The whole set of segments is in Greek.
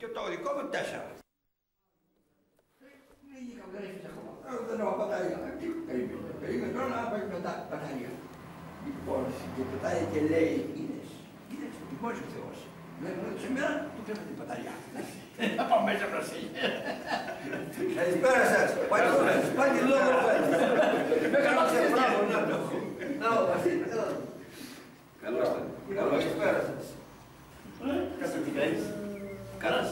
Και το δικό μου 4. Δεν έχω μπαταρία. Περίμενε τώρα να πάει μπαταρία. Λοιπόν, και πετάει και λέει, είδες, τιμός ο Θεός. Σήμερα του πέφτει την μπαταρία. Θα πάω μέσα μπροσί. Καλησπέρα σας. Πάλι λόγο φέρνει. Με καλώξε μπράβο, να ο Βασίλη. Καλώς τα. Καλησπέρα σας. Κάτω τι κάνεις. Καλώς.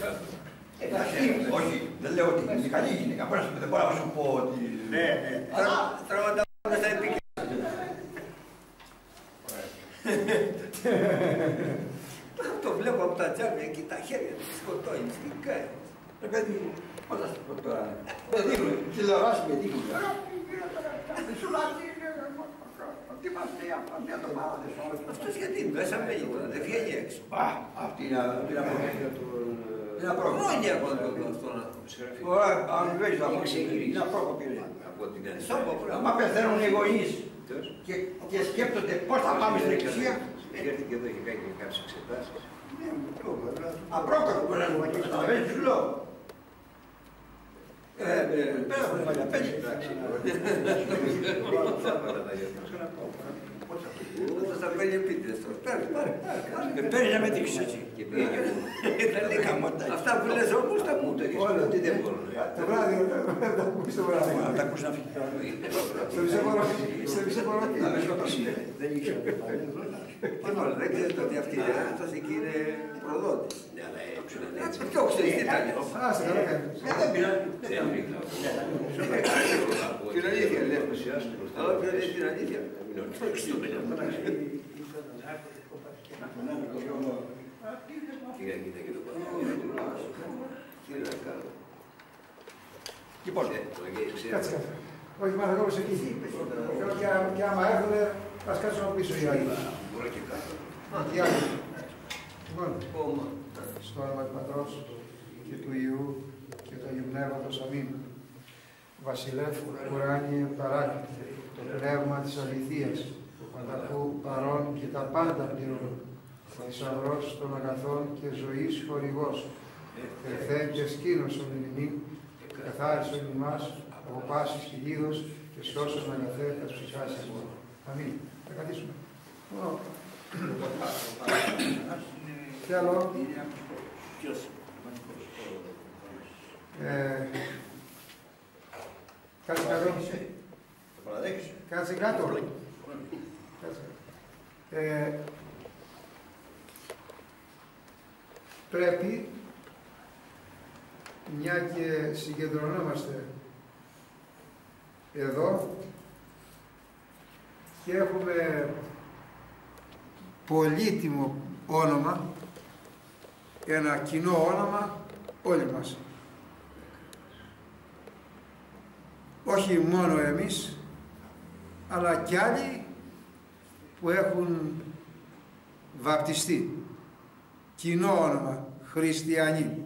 Όχι, δεν λέω ότι είναι καλή γυναίκα. Δεν μπορώ να σου πω ότι... Ναι, ναι. Τραβαντάμε στα επίκαιρα. Το βλέπω από τα τζάμια και τα χέρια του σκοτώνει. Τι κάνει. Ρε παιδί μου, πώς θα σου πω τώρα. Με δείχνουν, τηλεοράσει με δείχνουν. Σου λάζει, τι μας λέει αυτό, μια εβδομάδα δεν σου άρεσε. Αυτός γιατί μέσα μένει τώρα, δεν βγαίνει έξω. Αυτή είναι απρόκοπη. Χρόνια εγώ δεν το αυτόν. Ωραία, αν βέζεις να μου είναι απρόκοπη. Άμα πεθαίνουν οι γονείς και σκέπτονται πώς θα πάμε στην εκκλησία. Έρθει και εδώ και κάνει κάποιες εξετάσεις. Απρόκοπη μπορεί να είναι, καταλαβαίνεις τι σου λέω. Πέρα από την παλιά, πέντε. Όταν θα παίρνει επίτηδες τώρα. Πάρε. Παίρνει να με δείξεις έτσι. Αυτά που λες όμως τα ακούτε. Όλα, τι δεν μπορούν. Το βράδυ, θα τα ακούεις το βράδυ. Θα τα ακούσεις να φύγει. Σε μισή Να με σκοτώσει. Δεν ήξερα. Δεν ξέρετε ότι αυτή η διάσταση εκεί είναι προδότης. Το ξέρεις τι ήταν. Άσε, καλά κάνεις. Δεν πειράζει. Την αλήθεια λέει. Αλλά ποιο λέει την αλήθεια. Κοίτα και το πάνω. Τι να κάνω. Λοιπόν, Κάτσε. Όχι, μα εγώ σε εκεί. Και άμα έρχονται, ας κάτσουμε πίσω οι άλλοι. Οι άλλοι. Λοιπόν, στο όνομα του Πατρός και του Υιού και του Αγίου Πνεύματος, αμήν. Βασιλεύ, ουράνιε, παράκλητε, το πνεύμα της αληθείας, πανταχού παρών και τα πάντα πληρώνουν. Ο θησαυρός των αγαθών και ζωής χορηγός, ευθέν και σκήνωσον ημιν, καθάρισον ημάς από πάσης κυλίδος και σώσον αγαθέ τας ψυχάς ημών. Αμήν. Θα καθίσουμε. Τι άλλο. Κάτσε κάτω. Κάτσε κάτω. Πρέπει, μια και συγκεντρωνόμαστε εδώ και έχουμε πολύτιμο όνομα, ένα κοινό όνομα όλοι μας. Όχι μόνο εμείς, αλλά κι άλλοι που έχουν βαπτιστεί. Κοινό όνομα, χριστιανοί.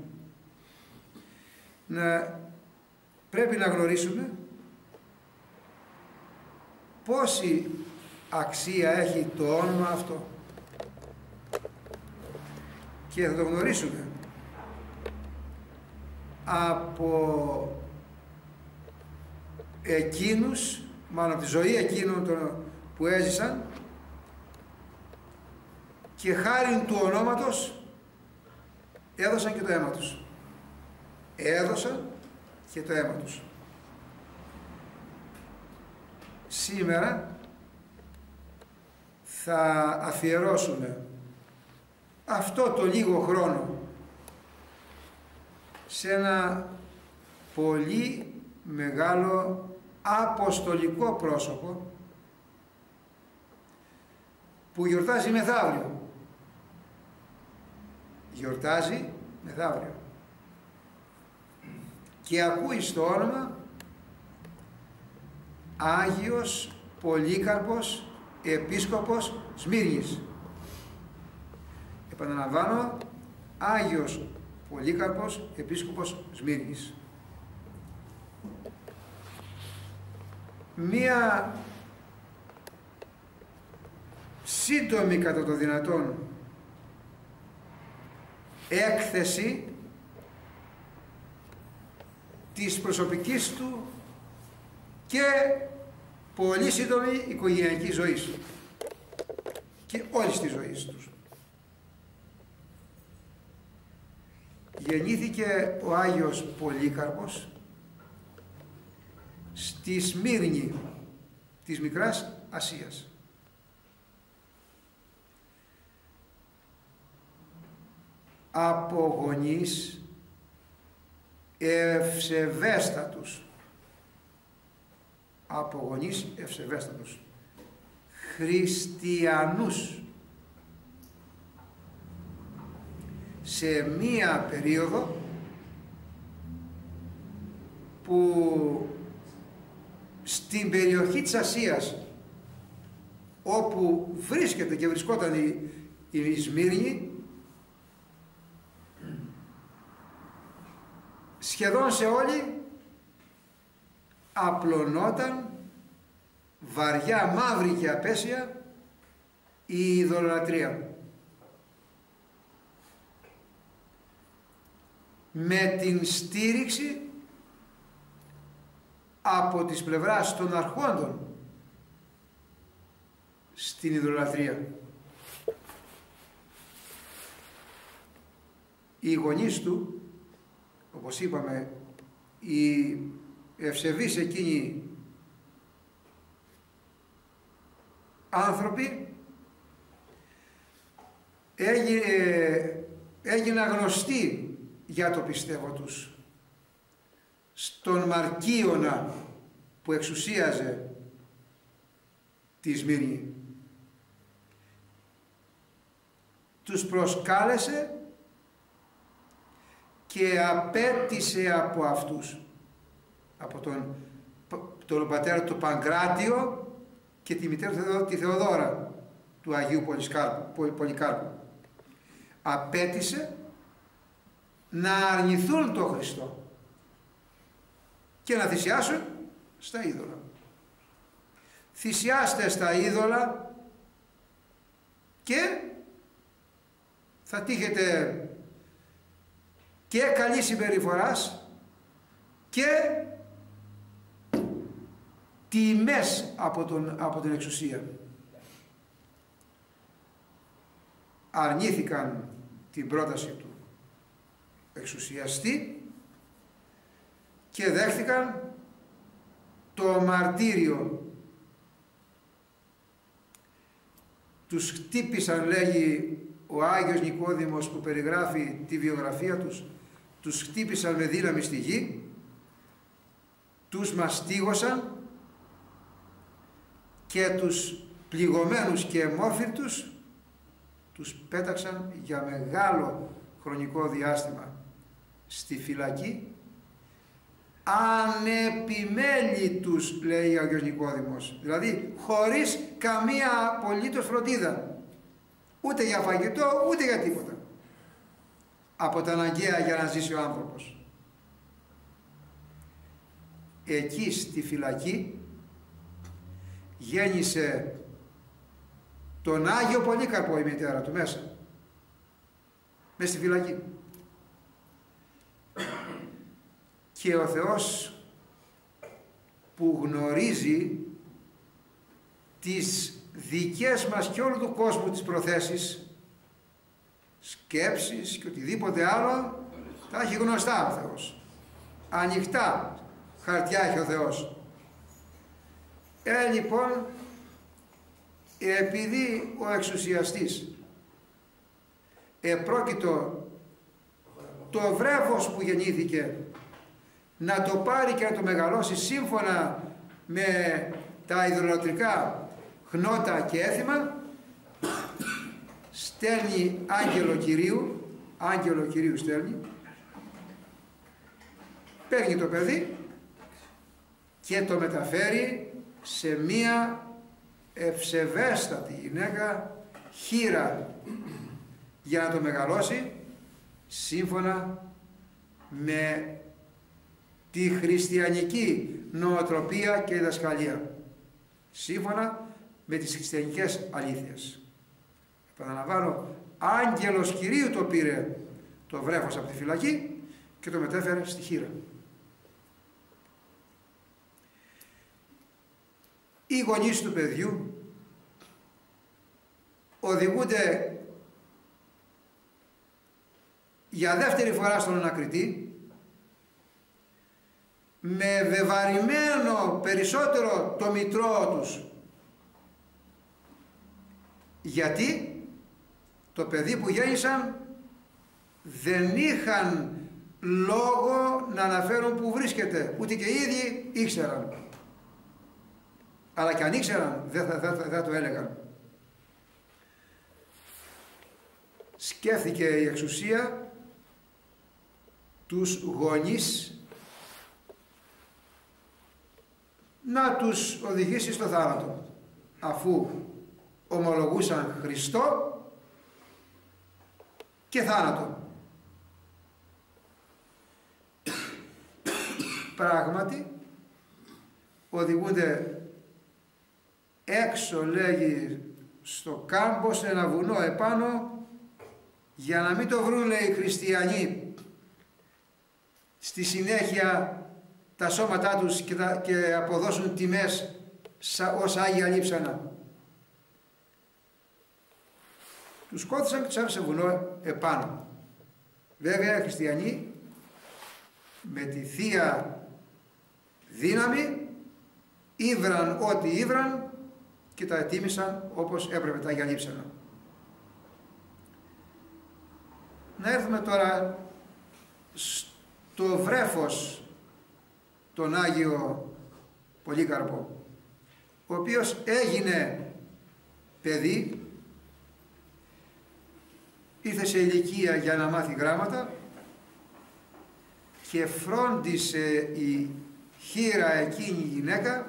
Πρέπει να γνωρίσουμε πόση αξία έχει το όνομα αυτό. Και θα το γνωρίσουμε από εκείνους, μάλλον από τη ζωή εκείνων που έζησαν και χάριν του ονόματος έδωσαν και το αίμα τους. Έδωσαν και το αίμα τους. Σήμερα θα αφιερώσουμε αυτό το λίγο χρόνο σε ένα πολύ μεγάλο αποστολικό πρόσωπο που γιορτάζει μεθαύριο. Γιορτάζει μεθαύριο. Και ακούει στο όνομα Άγιος Πολύκαρπος Επίσκοπος Σμύρνης. Επαναλαμβάνω, Άγιος Πολύκαρπος Επίσκοπος Σμύρνης. Μία σύντομη κατά το δυνατόν έκθεση της προσωπικής του και πολύ σύντομη οικογενειακή ζωή και όλης της ζωής τους. Γεννήθηκε ο Άγιος Πολύκαρπος στη Σμύρνη της Μικράς Ασίας. Από γονείς ευσεβέστατους, χριστιανούς, σε μία περίοδο που στην περιοχή της Ασίας, όπου βρίσκεται και βρισκόταν η Σμύρνη, σχεδόν σε όλη απλωνόταν βαριά, μαύρη και απέσια η ειδωλολατρία. Με την στήριξη από τις πλευράς των αρχόντων στην ειδωλολατρία. Οι γονείς του, όπως είπαμε, οι ευσεβείς εκείνοι άνθρωποι έγιναν γνωστοί για το πιστεύω τους στον Μαρκίωνα που εξουσίαζε τη Σμύρνη. Τους προσκάλεσε και απέτησε από αυτούς, από τον πατέρα του Παγκράτιο και τη μητέρα τη Θεοδόρα του Αγίου Πολυκάρπου, απέτησε να αρνηθούν τον Χριστό και να θυσιάσουν στα είδωλα. Θυσιάστε στα είδωλα και θα τύχετε και καλή συμπεριφοράς και τιμές από την εξουσία. Αρνήθηκαν την πρόταση του εξουσιαστή και δέχτηκαν το μαρτύριο. Τους χτύπησαν, λέγει ο Άγιος Νικόδημος που περιγράφει τη βιογραφία τους, τους χτύπησαν με δύναμη στη γη, τους μαστίγωσαν και τους πληγωμένους και μόρφυρτους τους πέταξαν για μεγάλο χρονικό διάστημα στη φυλακή, ανεπιμέλητους, λέει ο Άγιος Νικόδημος, δηλαδή χωρίς καμία απολύτως φροντίδα, ούτε για φαγητό ούτε για τίποτα, από τα αναγκαία για να ζήσει ο άνθρωπος. Εκεί στη φυλακή γέννησε τον Άγιο Πολύκαρπο η μητέρα του μέσα στη φυλακή. Και ο Θεός που γνωρίζει τις δικές μας και όλου του κόσμου τις προθέσεις, σκέψεις και οτιδήποτε άλλο, τα έχει γνωστά ο Θεός. Ανοιχτά χαρτιά έχει ο Θεός. Λοιπόν, επειδή ο εξουσιαστής επρόκειτο το βρέφος που γεννήθηκε να το πάρει και να το μεγαλώσει σύμφωνα με τα ιδωλολατρικά χνότα και έθιμα, στέλνει άγγελο Κυρίου στέλνει, παίρνει το παιδί και το μεταφέρει σε μία ευσεβέστατη γυναίκα, χήρα, για να το μεγαλώσει σύμφωνα με τη χριστιανική νοοτροπία και διδασκαλία, σύμφωνα με τις χριστιανικές αλήθειες. Επαναλαμβάνω, άγγελος Κυρίου το πήρε το βρέφος από τη φυλακή και το μετέφερε στη χήρα. οι γονείς του παιδιού οδηγούνται για δεύτερη φορά στον ανακριτή με βεβαρημένο περισσότερο το μητρό τους. Γιατί το παιδί που γέννησαν δεν είχαν λόγο να αναφέρουν που βρίσκεται, ούτε και οι ίδιοι ήξεραν. Αλλά και αν ήξεραν δεν το έλεγαν. Σκέφτηκε η εξουσία τους γονείς να τους οδηγήσει στο θάνατο, αφού ομολογούσαν Χριστό και θάνατο. Πράγματι οδηγούνται έξω, λέγει, στο κάμπο, σε ένα βουνό επάνω, για να μην το βρουν, λέει, οι χριστιανοί στη συνέχεια τα σώματά τους και αποδώσουν τιμές ως Άγια Λείψανα. Τους σκότωσαν και τους άφησε βουνό επάνω. Βέβαια οι χριστιανοί με τη Θεία δύναμη ήβραν ό,τι ήβραν και τα ετοίμησαν όπως έπρεπε τα Άγια Λείψανα. Να έρθουμε τώρα στο βρέφος τον Άγιο Πολύκαρπο, ο οποίος έγινε παιδί, ήρθε σε ηλικία για να μάθει γράμματα και φρόντισε η χήρα εκείνη η γυναίκα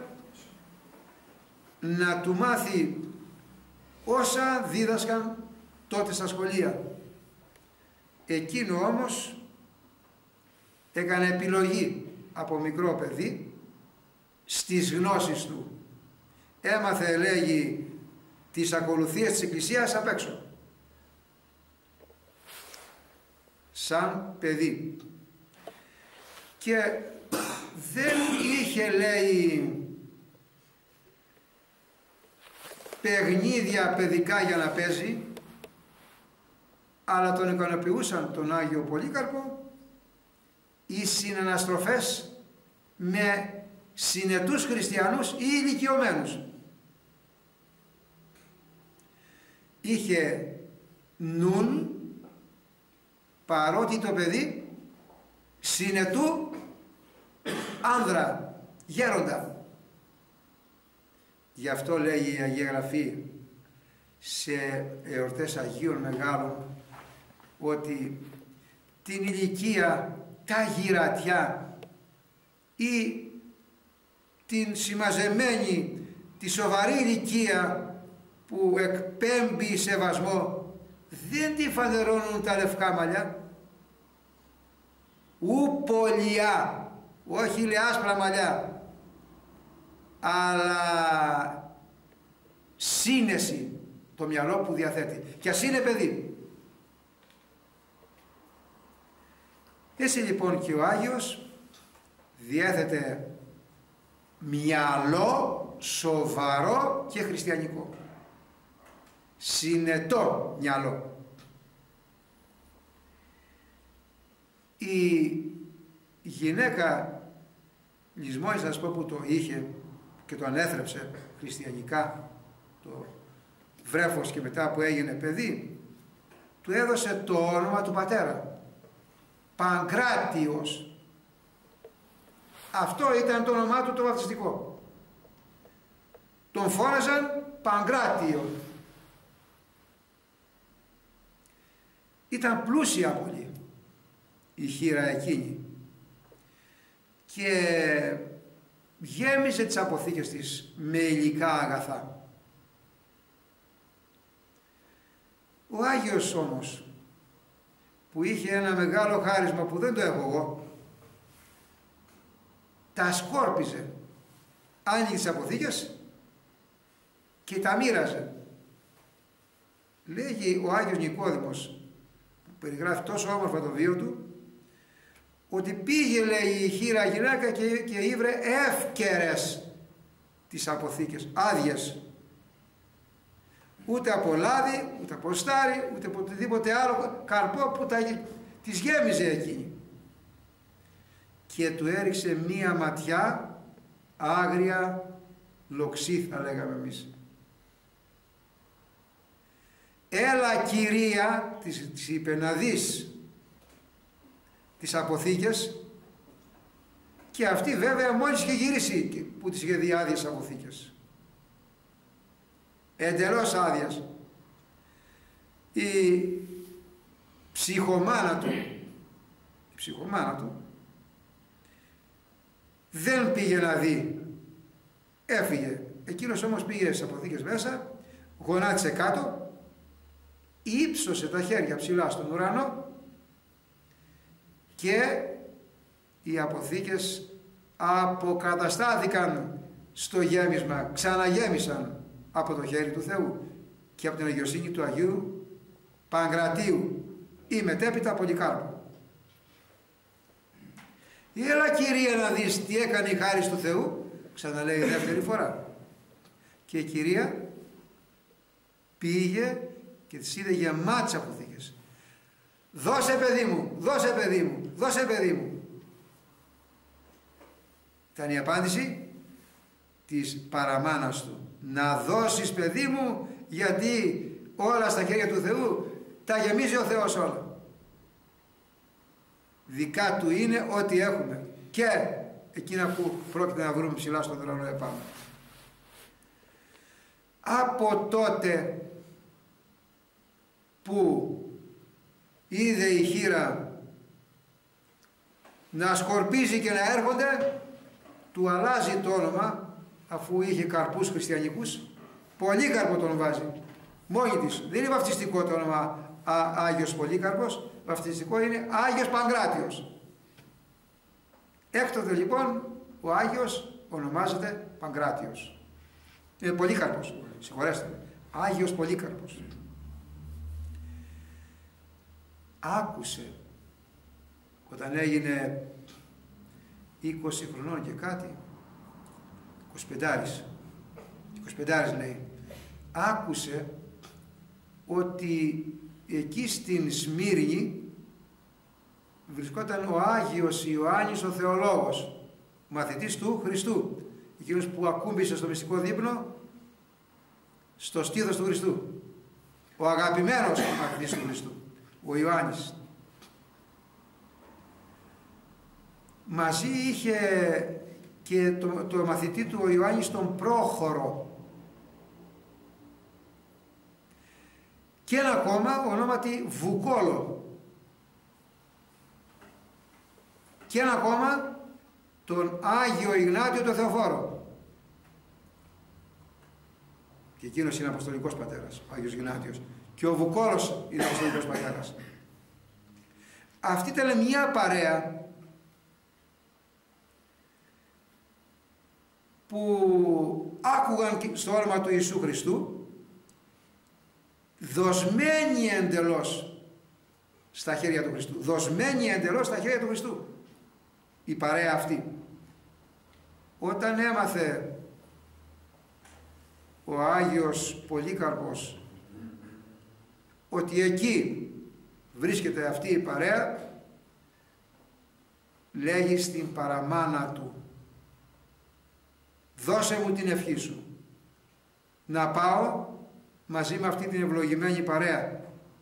να του μάθει όσα δίδασκαν τότε στα σχολεία. Εκείνο όμως έκανε επιλογή από μικρό παιδί στις γνώσεις του. Έμαθε, λέγει, τις ακολουθίες της Εκκλησίας απ' έξω. Σαν παιδί. Και δεν είχε, λέει, παιχνίδια παιδικά για να παίζει, αλλά τον ικανοποιούσαν τον Άγιο Πολύκαρπο οι συναναστροφές με συνετούς χριστιανούς ή ηλικιωμένους. Είχε νουν, παρότι το παιδί, συνετού άνδρα, γέροντα. Γι' αυτό λέει η Αγία Γραφή σε εορτές Αγίων Μεγάλων ότι την ηλικία, τα γυρατιά ή την συμμαζεμένη, τη σοβαρή ηλικία που εκπέμπει σεβασμό, δεν τη φανερώνουν τα λευκά μαλλιά, ου πολιά, όχι, λέει, άσπρα μαλλιά, αλλά σύνεση το μυαλό που διαθέτει, κι ας είναι παιδί. Έτσι λοιπόν και ο Άγιος διέθετε μυαλό σοβαρό και χριστιανικό, συνετό μυαλό. Η γυναίκα Λυσμόνης, να σας πω, που το είχε και το ανέθρεψε χριστιανικά το βρέφος και μετά που έγινε παιδί, του έδωσε το όνομα του πατέρα, Παγκράτιος. Αυτό ήταν το όνομά του το βαπτιστικό. Τον φώναζαν Παγκράτιο. Ήταν πλούσια πολύ η χήρα εκείνη και γέμισε τις αποθήκες της με υλικά αγαθά. Ο Άγιος όμως, που είχε ένα μεγάλο χάρισμα που δεν το έχω εγώ, τα σκόρπιζε, άνοιγε τις αποθήκες και τα μοίραζε. Λέγει ο Άγιος Νικόδημος, που περιγράφει τόσο όμορφα το βίο του, ότι πήγε, λέει, η χήρα γυναίκα και ήβρε εύκαιρες τις αποθήκες, άδειες. Ούτε από λάδι, ούτε από στάρι, ούτε από οτιδήποτε άλλο καρπό που τις γέμιζε εκείνη. Και του έριξε μία ματιά άγρια λοξή, θα λέγαμε εμείς. Έλα κυρία, της είπε, να δεις τις αποθήκες, και αυτή βέβαια μόλις είχε γυρίσει που της είχε δει άδειες αποθήκες. Εντελώς άδειες. Η ψυχομάνα του δεν πήγε να δει, έφυγε. Εκείνος όμως πήγε στις αποθήκες μέσα, γονάτισε κάτω, ύψωσε τα χέρια ψηλά στον ουρανό και οι αποθήκες αποκαταστάθηκαν στο γέμισμα, ξαναγέμισαν από το χέρι του Θεού και από την αγιοσύνη του Αγίου Παγκρατίου ή μετέπειτα Πολυκάρπου. Έλα κυρία να δεις τι έκανε η χάρις του Θεού, ξαναλέει δεύτερη φορά. Και η κυρία πήγε και της είδε γεμάτες αποθήκες. Δώσε παιδί μου, δώσε παιδί μου, δώσε παιδί μου. Ήταν η απάντηση της παραμάνας του. Να δώσεις παιδί μου, γιατί όλα στα χέρια του Θεού τα γεμίζει ο Θεός όλα. Δικά του είναι ό,τι έχουμε και εκείνα που πρόκειται να βρούμε ψηλά στον ουρανό επάνω. Από τότε που είδε η χήρα να σκορπίζει και να έρχονται, του αλλάζει το όνομα, αφού είχε καρπούς χριστιανικούς, Πολύκαρπο τον βάζει μόνη της. Δεν είναι βαφτιστικό το όνομα Άγιος Πολύκαρπος, βαφτιστικό είναι Άγιος Παγκράτιος. Έκτοτε λοιπόν ο Άγιος ονομάζεται Παγκράτιος. Πολύκαρπος, συγχωρέστε με. Άγιος Πολύκαρπος. Άκουσε όταν έγινε 20 χρονών και κάτι, 25 λέει, άκουσε ότι εκεί στην Σμύρνη βρισκόταν ο Άγιος Ιωάννης ο Θεολόγος, μαθητής του Χριστού, εκείνος που ακούμπησε στο μυστικό δείπνο στο στήθος του Χριστού, ο αγαπημένος μαθητής του Χριστού, ο Ιωάννης. Μαζί είχε και το μαθητή του ο Ιωάννης τον Πρόχορο και ένα ακόμα ονόματι Βουκόλο και ένα ακόμα τον Άγιο Ιγνάτιο τον Θεοφόρο, και εκείνος είναι Αποστολικός πατέρας, ο Άγιος Ιγνάτιος, και ο Βουκόλος είναι Αποστολικός πατέρας. Αυτή ήταν μια παρέα που άκουγαν στο όνομα του Ιησού Χριστού, δοσμένοι εντελώς στα χέρια του Χριστού, δοσμένοι εντελώς στα χέρια του Χριστού η παρέα αυτή. Όταν έμαθε ο Άγιος Πολύκαρπος ότι εκεί βρίσκεται αυτή η παρέα, λέγει στην παραμάνα του, δώσε μου την ευχή σου να πάω μαζί με αυτή την ευλογημένη παρέα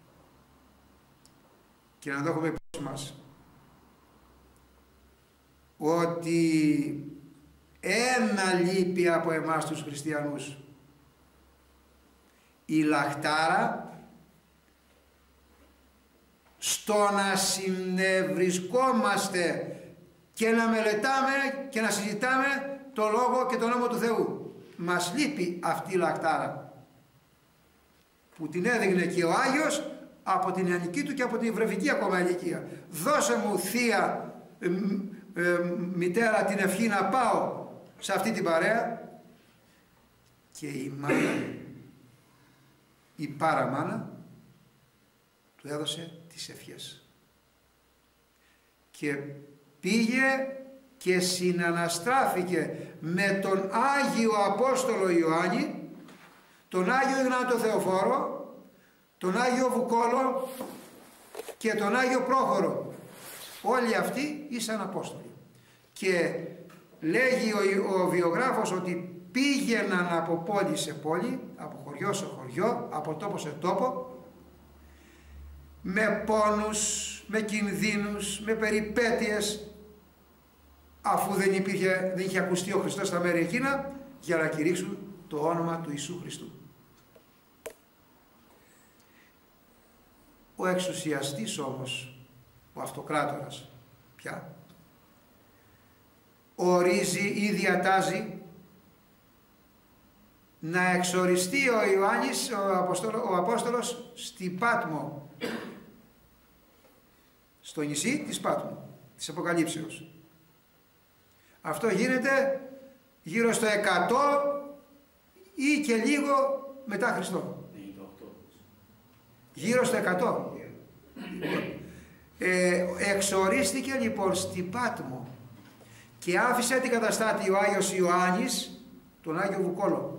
και να το έχουμε υπόψη μας ότι ένα λείπει από εμάς τους χριστιανούς, η λαχτάρα στο να συνευρισκόμαστε και να μελετάμε και να συζητάμε το Λόγο και τον νόμο του Θεού. Μας λείπει αυτή η λαχτάρα που την έδειχνε και ο Άγιος από την νεανική του και από την βρεφική ακόμα ηλικία. Δώσε μου θεία μητέρα την ευχή να πάω σε αυτή την παρέα, και η μάνα, η παραμάνα του έδωσε τις ευχές και πήγε και συναναστράφηκε με τον Άγιο Απόστολο Ιωάννη, τον Άγιο Ιγνάτιο Θεοφόρο, τον Άγιο Βουκόλο και τον Άγιο Πρόχορο. Όλοι αυτοί ήσαν Απόστολοι. Και λέγει ο βιογράφος ότι πήγαιναν από πόλη σε πόλη, από χωριό σε χωριό, από τόπο σε τόπο, με πόνους, με κινδύνους, με περιπέτειες, αφού δεν είχε ακουστεί ο Χριστός στα μέρη εκείνα, για να κηρύξουν το όνομα του Ιησού Χριστού. Ο εξουσιαστής όμως, ο αυτοκράτορας πια, ορίζει ή διατάζει να εξοριστεί ο Ιωάννης, ο Απόστολος, στη Πάτμο, στο νησί της Πάτμου, της Αποκαλύψεως. Αυτό γίνεται γύρω στο 100 ή και λίγο μετά Χριστό. Γύρω στο 100. Εξορίστηκε λοιπόν στην Πάτμο και άφησε την καταστάτη ο Άγιος Ιωάννης, τον Άγιο Βουκόλο,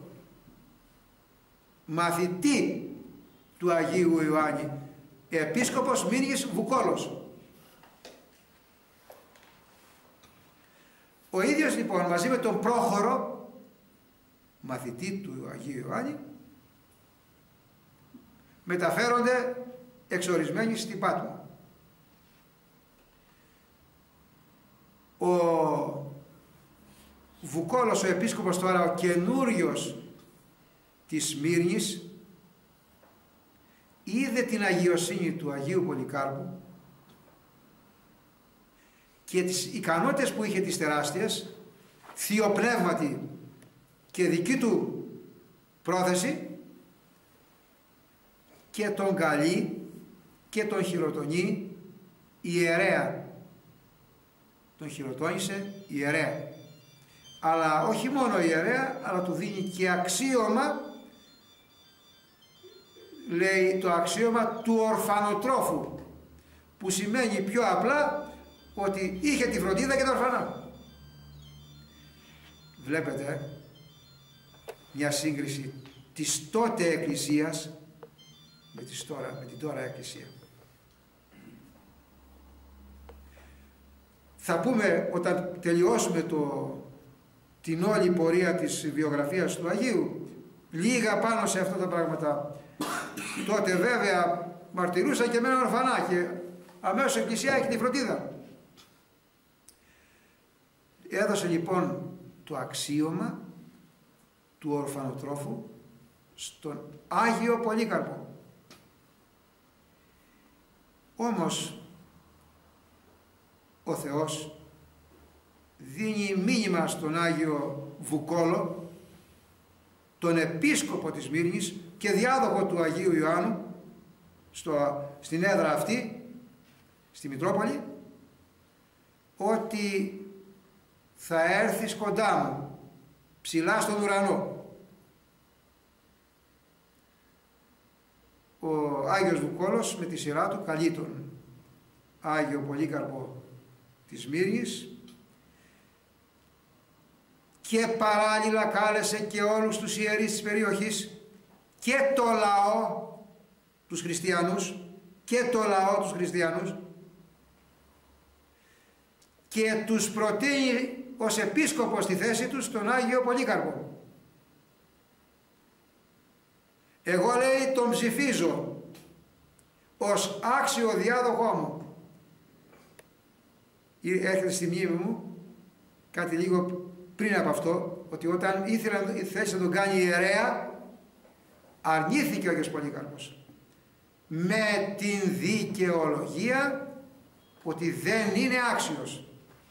μαθητή του Αγίου Ιωάννη, επίσκοπος Μήνγης Βουκόλος. Ο ίδιος λοιπόν μαζί με τον Πρόχορο, μαθητή του Αγίου Ιωάννη, μεταφέρονται εξορισμένοι στην Πάτμο. Ο Βουκόλος, ο επίσκοπος τώρα, ο καινούριος της Σμύρνης, είδε την αγιοσύνη του Αγίου Πολυκάρπου και τις ικανότητες που είχε τις τεράστιες, θειοπνεύματι και δική του πρόθεση, και τον καλεί και τον χειροτονεί ιερέα. Τον χειροτώνησε ιερέα. Αλλά όχι μόνο ιερέα, αλλά του δίνει και αξίωμα, λέει το αξίωμα του ορφανοτρόφου, που σημαίνει πιο απλά ότι είχε τη φροντίδα και τα ορφανά. Βλέπετε μια σύγκριση της τότε εκκλησίας με την τώρα εκκλησία. Θα πούμε όταν τελειώσουμε την όλη πορεία της βιογραφίας του Αγίου λίγα πάνω σε αυτά τα πράγματα. Τότε βέβαια μαρτυρούσαν και μέναν ορφανά και αμέσως η εκκλησία έχει τη φροντίδα. Έδωσε λοιπόν το αξίωμα του ορφανοτρόφου στον Άγιο Πολύκαρπο. Όμως ο Θεός δίνει μήνυμα στον Άγιο Βουκόλο, τον επίσκοπο της Σμύρνης και διάδοχο του Αγίου Ιωάννου στην έδρα αυτή, στη Μητρόπολη, ότι θα έρθεις κοντά μου, ψηλά στον ουρανό. Ο Άγιος Βουκόλος με τη σειρά του καλεί τον Άγιο Πολύκαρπο της Σμύρνης και παράλληλα κάλεσε και όλους τους ιερείς της περιοχής και το λαό τους χριστιανούς και τους προτείνει ως επίσκοπο στη θέση τους τον Άγιο Πολύκαρπο. Εγώ, λέει, τον ψηφίζω ως άξιο διάδοχό μου. Έρχεται στη μνήμη μου κάτι λίγο πριν από αυτό, ότι όταν θέλησε να τον κάνει ιερέα, αρνήθηκε ο Άγιος Πολύκαρπος με την δικαιολογία ότι δεν είναι άξιος.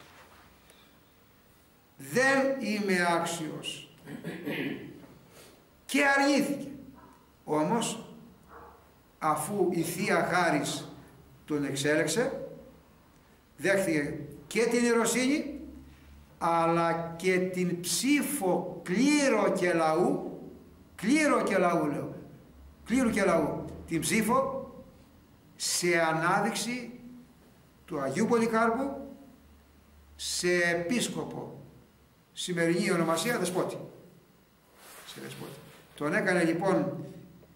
Δεν είμαι άξιος. Και αρνήθηκε. Όμως αφού η Θεία Χάρις τον εξέλεξε, δέχθηκε και την ιεροσύνη αλλά και την ψήφο κλήρου και λαού, την ψήφο σε ανάδειξη του Αγίου Πολυκάρπου σε επίσκοπο, σημερινή ονομασία δεσπότη. Τον έκανε λοιπόν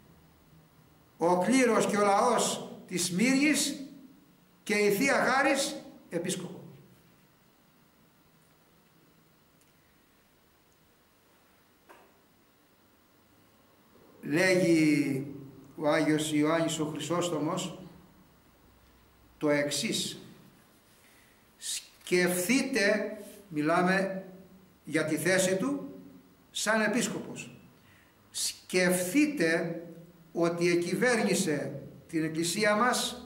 ο κλήρος και ο λαός της Σμύρνης και η Θεία Χάρις επίσκοπο. Λέγει ο Άγιος Ιωάννης ο Χρυσόστομος το εξής: σκεφτείτε, μιλάμε για τη θέση του σαν επίσκοπος, σκεφτείτε ότι εκυβέρνησε την Εκκλησία μας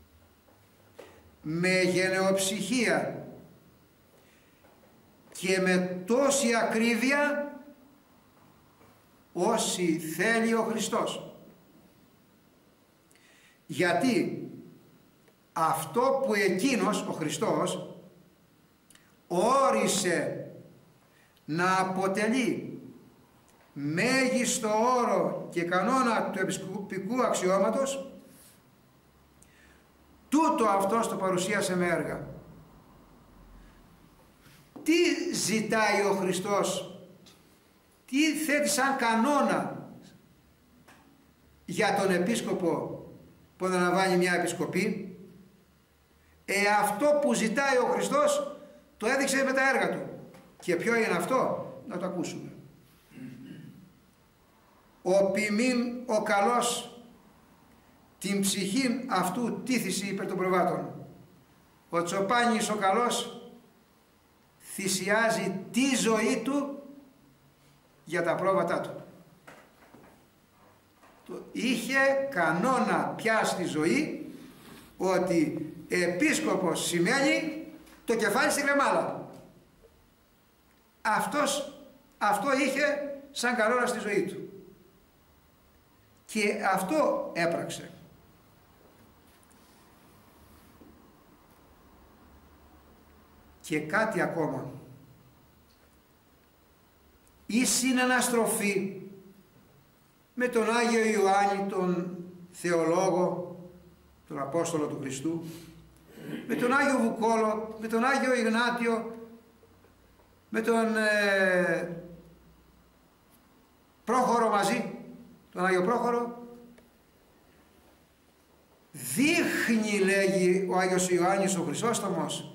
με γενεοψυχία και με τόση ακρίβεια όσοι θέλει ο Χριστός. Γιατί αυτό που εκείνος, ο Χριστός, όρισε να αποτελεί μέγιστο όρο και κανόνα του επισκοπικού αξιώματος, τούτο αυτός το παρουσίασε με έργα. Τι ζητάει ο Χριστός, τι θέτει σαν κανόνα για τον επίσκοπο που αναλαμβάνει μια επισκοπή? Αυτό που ζητάει ο Χριστός το έδειξε με τα έργα του. Και ποιο είναι αυτό? Να το ακούσουμε. Ο ποιμήν ο καλός την ψυχήν αυτού τήθηση υπέρ των προβάτων. Ο Τσοπάνης ο καλός θυσιάζει τη ζωή του για τα πρόβατά του. Είχε κανόνα πια στη ζωή ότι επίσκοπος σημαίνει το κεφάλι στη κρεμάλα. Αυτό είχε σαν κανόνα στη ζωή του. Και αυτό έπραξε. Και κάτι ακόμα. Η συναναστροφή με τον Άγιο Ιωάννη, τον θεολόγο, τον Απόστολο του Χριστού, με τον Άγιο Βουκόλο, με τον Άγιο Ιγνάτιο, με τον Πρόχορο μαζί, τον Άγιο Πρόχορο, δείχνει, λέγει ο Άγιος Ιωάννης ο Χρυσόστομος,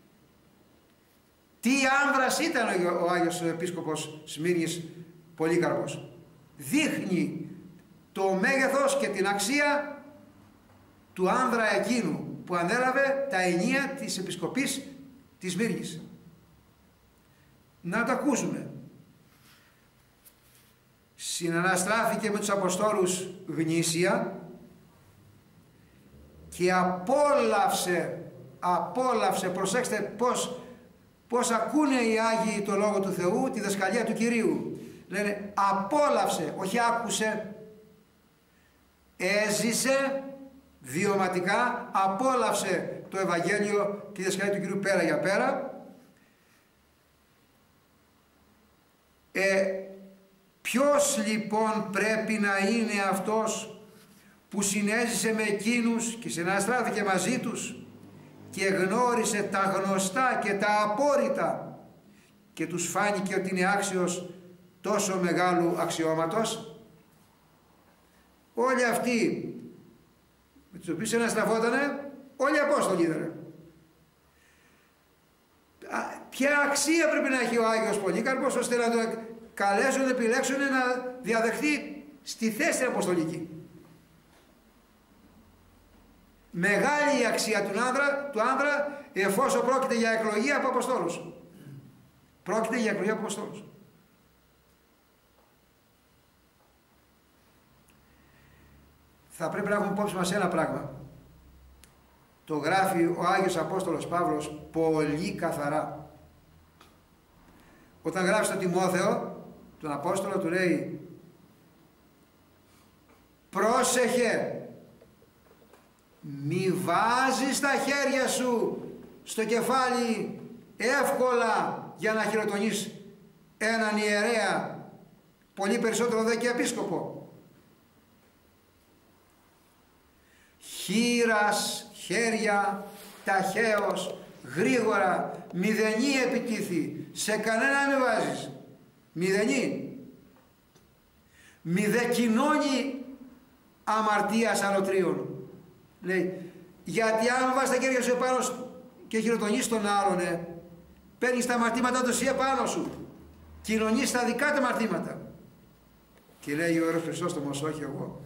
τι άνδρας ήταν ο Άγιος Επίσκοπος Σμύρνης Πολύκαρπος. Δείχνει το μέγεθος και την αξία του άνδρα εκείνου που ανέλαβε τα ενία της Επισκοπής της Σμύρνης. Να το ακούσουμε. Συναναστράφηκε με τους Αποστόλους γνήσια και απόλαυσε, προσέξτε πώς ακούνε οι Άγιοι το Λόγο του Θεού, τη δασκαλία του Κυρίου. Λένε απόλαυσε, όχι άκουσε, έζησε βιωματικά, απόλαυσε το Ευαγγέλιο και τη δασκαλία του Κυρίου πέρα για πέρα. Ποιος λοιπόν πρέπει να είναι αυτός που συνέζησε με εκείνους και συναστράφηκε μαζί τους και γνώρισε τα γνωστά και τα απόρριτα και τους φάνηκε ότι είναι άξιος τόσο μεγάλου αξιώματος? Όλοι αυτοί με τους οποίους συναστραφότανε, όλοι οι Απόστολοι ήταν. Ποια αξία πρέπει να έχει ο Άγιος Πολύκαρπος ώστε να τον καλέσουν, επιλέξουν να διαδεχθεί στη θέση αποστολική? Μεγάλη η αξία του άνδρα εφόσον πρόκειται για εκλογή από Αποστόλους. Πρόκειται για εκλογή από Αποστόλους. Θα πρέπει να έχουμε υπόψη μας ένα πράγμα. Το γράφει ο Άγιος Απόστολος Παύλος πολύ καθαρά. Όταν γράφει στον Τιμόθεο, τον Απόστολο, του λέει πρόσεχε, μη βάζεις τα χέρια σου στο κεφάλι εύκολα για να χειροτονείς έναν ιερέα, πολύ περισσότερο δε και επίσκοπο. Χείρας, χέρια, ταχαίως, γρήγορα, μηδενή επιτίθη, σε κανένα μη βάζεις, μηδενή. Μη δε κοινώνει αμαρτίας αλωτρίων. Λέει, γιατί αν βάζεις τα χέρια σου επάνω και χειροτονείς τον άλλον, παίρνεις τα αμαρτήματα του εσύ επάνω σου, κοινωνείς τα δικά τα αμαρτήματα. Και λέει ο Ιερός Χρυσόστομος, όχι εγώ.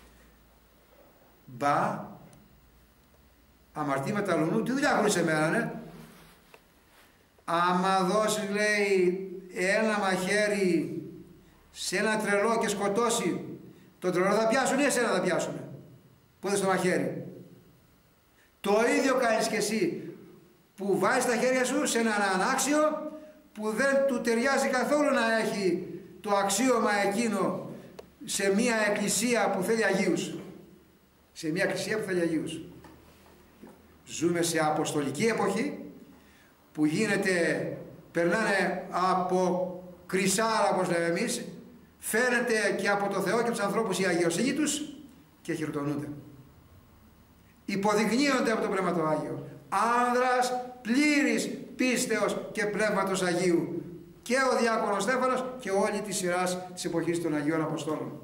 Μπα, αμαρτήματα αλλού, τι δουλειά έχουν σε μένα, ναι. Άμα δώσεις, λέει, ένα μαχαίρι σε ένα τρελό και σκοτώσει, τον τρελό θα πιάσουν ή εσένα θα πιάσουν που είδες το μαχαίρι. Το ίδιο κάνεις και εσύ που βάζεις τα χέρια σου σε έναν ανάξιο που δεν του ταιριάζει καθόλου να έχει το αξίωμα εκείνο σε μια εκκλησία που θέλει Αγίους. Σε μια εκκλησία που θέλει Αγίους. Ζούμε σε αποστολική εποχή που περνάνε από κρυσάρα, όπως λέμε εμείς, φαίνεται και από το Θεό και τους ανθρώπους η αγιοσύνη τους και χειροτονούνται. Υποδεικνύονται από το Πνεύμα το Άγιο. Άνδρας πλήρης πίστεως και Πνεύματος Αγίου. Και ο Διάκονος Στέφανος και όλη τη σειράς της εποχής των Αγίων Αποστόλων.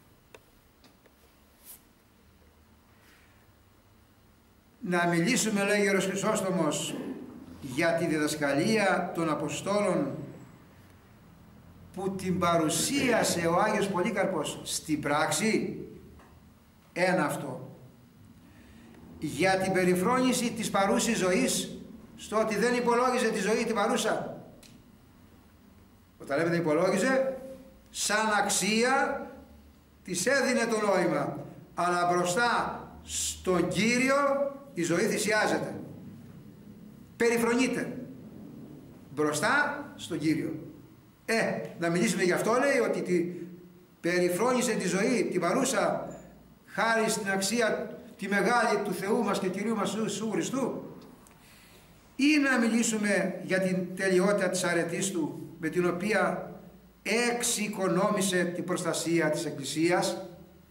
Να μιλήσουμε, λέει ο Ιερός Χρυσόστομος, για τη διδασκαλία των Αποστόλων που την παρουσίασε ο Άγιος Πολύκαρπος στην πράξη. Ένα αυτό. Για την περιφρόνηση της παρούσης ζωής, στο ότι δεν υπολόγιζε τη ζωή την παρούσα. Όταν λέμε δεν υπολόγιζε, σαν αξία της έδινε το νόημα, αλλά μπροστά στον Κύριο η ζωή θυσιάζεται. Περιφρονείται μπροστά στον Κύριο. Να μιλήσουμε γι' αυτό, λέει, ότι περιφρόνησε τη ζωή την παρούσα χάρη στην αξία τη μεγάλη του Θεού μας και Κυρίου μας Ιησού Χριστού, ή να μιλήσουμε για την τελειότητα της αρετής Του με την οποία εξοικονόμησε την προστασία της Εκκλησίας.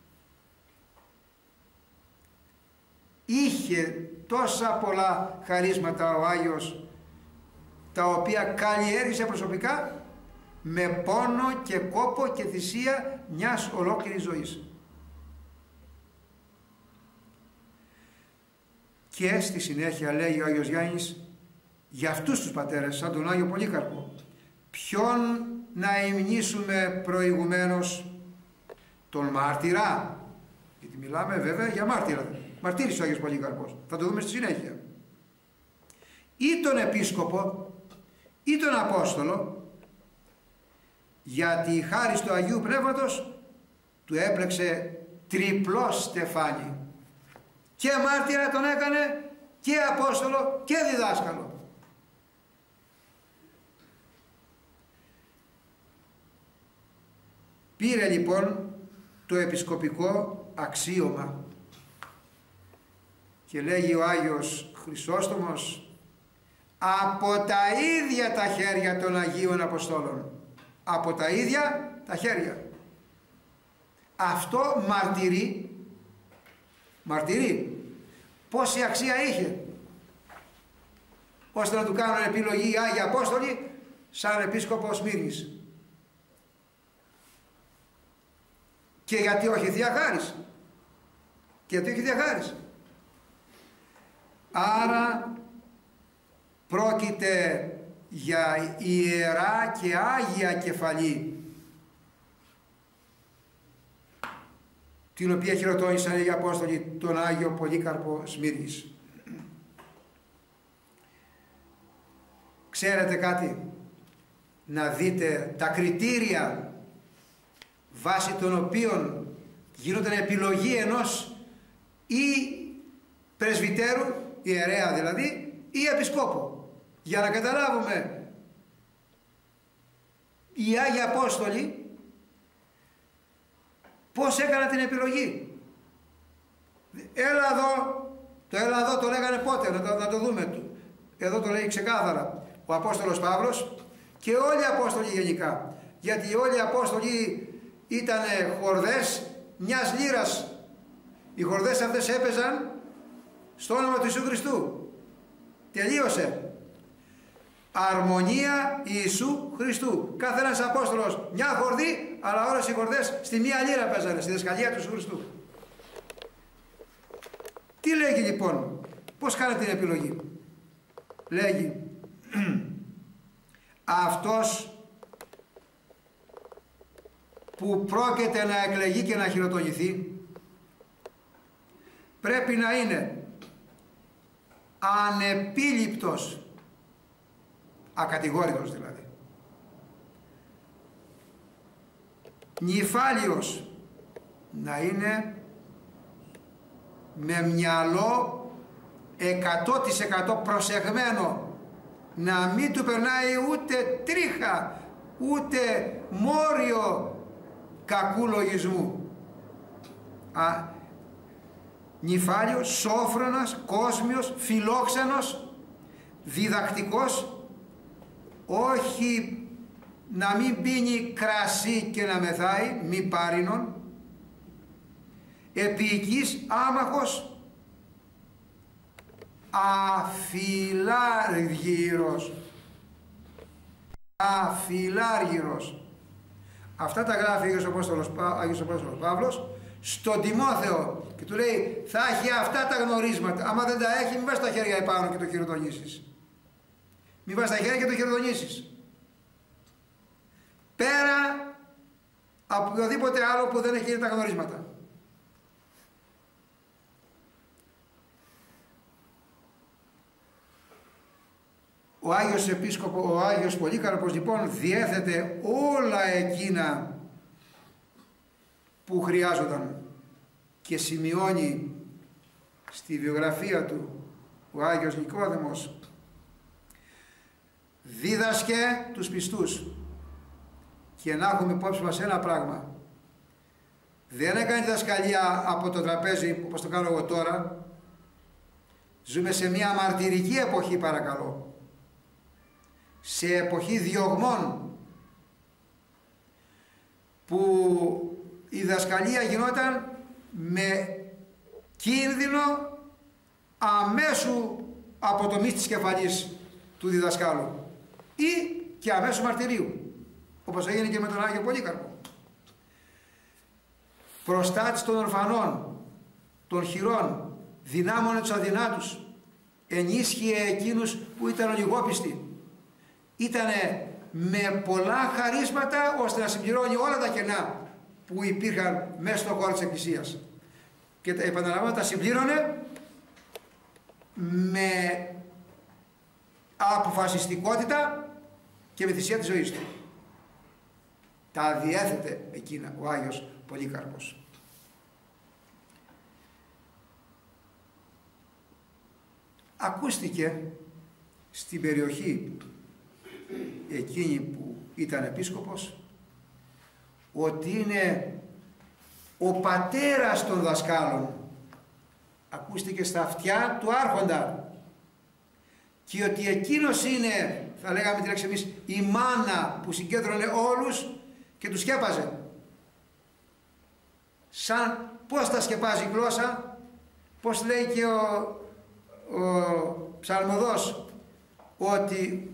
Είχε τόσα πολλά χαρίσματα ο Άγιος, τα οποία καλλιέργησε προσωπικά με πόνο και κόπο και θυσία μιας ολόκληρης ζωής. Και στη συνέχεια λέει ο Άγιος Γιάννης για αυτούς τους πατέρες, σαν τον Άγιο Πολύκαρπο, ποιον να υμνήσουμε προηγουμένως? Τον μάρτυρα, γιατί μιλάμε βέβαια για μάρτυρα, μαρτύρησε ο Άγιος Πολύκαρπος, θα το δούμε στη συνέχεια, ή τον επίσκοπο ή τον Απόστολο, γιατί η χάρις του Αγίου Πνεύματος του έπλεξε τριπλό στεφάνι, και μάρτυρα τον έκανε και Απόστολο και διδάσκαλο. Πήρε λοιπόν το επισκοπικό αξίωμα και λέγει ο Άγιος Χρυσόστομος, από τα ίδια τα χέρια των Αγίων Αποστόλων. Από τα ίδια τα χέρια. Αυτό μαρτυρεί πόση αξία είχε, ώστε να του κάνουν επιλογή οι Άγιοι Απόστολοι σαν επίσκοπος Σμύρνης. Και γιατί όχι Θεία Χάρις. Γιατί όχι Θεία Χάρις. Άρα πρόκειται για ιερά και άγια κεφαλή, την οποία χειροτώνησαν οι Απόστολοι τον Άγιο Πολύκαρπο Σμύρνης. Ξέρετε κάτι? Να δείτε τα κριτήρια βάσει των οποίων γίνονταν επιλογή ενός ή πρεσβυτέρου, ιερέα δηλαδή, ή επισκόπου, για να καταλάβουμε οι Άγιοι Απόστολοι πώς έκαναν την επιλογή. Έλα εδώ το λέγανε πότε, να το δούμε. Εδώ το λέει ξεκάθαρα ο Απόστολος Παύλος και όλοι οι Απόστολοι γενικά, γιατί όλοι οι Απόστολοι ήταν χορδές μιας λύρας. Οι χορδές αυτές έπαιζαν στο όνομα του Ιησού Χριστού. Τελείωσε. Αρμονία Ιησού Χριστού. Κάθε ένας Απόστολος μια χορδή, αλλά όλες οι χορδές στη μία λίρα παίζανε, στη διδασκαλία του Ιησού Χριστού. Τι λέγει λοιπόν, πώς κάνετε την επιλογή? Λέγει αυτός που πρόκειται να εκλεγεί και να χειροτονηθεί πρέπει να είναι ανεπίληπτος, ακατηγόρητος δηλαδή, νυφάλιος, να είναι με μυαλό 100% προσεγμένο, να μην του περνάει ούτε τρίχα ούτε μόριο κακού λογισμού. Νυφάλιος, σόφρονας, κόσμιος, φιλόξενος, διδακτικός, όχι να μην πίνει κρασί και να μεθάει, μη πάρινον, επίοικης, άμαχος, αφιλάργυρος. Αφιλάργυρος. Αυτά τα γράφει ο Άγιος Απόστολος Παύλος στον Τιμόθεο και του λέει θα έχει αυτά τα γνωρίσματα. Άμα δεν τα έχει, μην βάζεις τα χέρια επάνω και το χειροτονήσεις. Μην βάζεις τα χέρια και το χειροτονήσεις. Πέρα από οποιοδήποτε άλλο που δεν έχει τα γνωρίσματα. Ο Άγιος Πολύκαρπος λοιπόν διέθετε όλα εκείνα που χρειάζονταν και σημειώνει στη βιογραφία του ο Άγιος Νικόδημος, δίδασκε τους πιστούς. Και να έχουμε υπόψη μας ένα πράγμα, δεν έκανε διδασκαλία από το τραπέζι όπως το κάνω εγώ τώρα. Ζούμε σε μια μαρτυρική εποχή, παρακαλώ, σε εποχή διωγμών, που η διδασκαλία γινόταν με κίνδυνο αμέσου αποτομής της κεφαλής του διδασκάλου ή και αμέσου μαρτυρίου, όπως έγινε και με τον Άγιο Πολύκαρπο. Προστάτης των ορφανών, των χειρών, δυνάμωνε τους αδυνάτους, ενίσχυε εκείνους που ήταν ολιγόπιστοι. Ήτανε με πολλά χαρίσματα ώστε να συμπληρώνει όλα τα κενά που υπήρχαν μέσα στον χώρο της Εκκλησίας. Και επαναλαμβάνω, τα συμπλήρωνε με αποφασιστικότητα και με θυσία της ζωής του. Τα διέθετε εκείνα ο Άγιος Πολύκαρπος. Ακούστηκε στην περιοχή εκείνη που ήταν επίσκοπος ότι είναι ο πατέρας των δασκάλων. Ακούστηκε στα αυτιά του άρχοντα, και ότι εκείνος είναι, θα λέγαμε τη λέξη εμείς, η μάνα που συγκέντρωνε όλους και τους σκέπαζε. Σαν πώς τα σκεπάζει η γλώσσα, πώς λέει και ο ψαλμοδός, ότι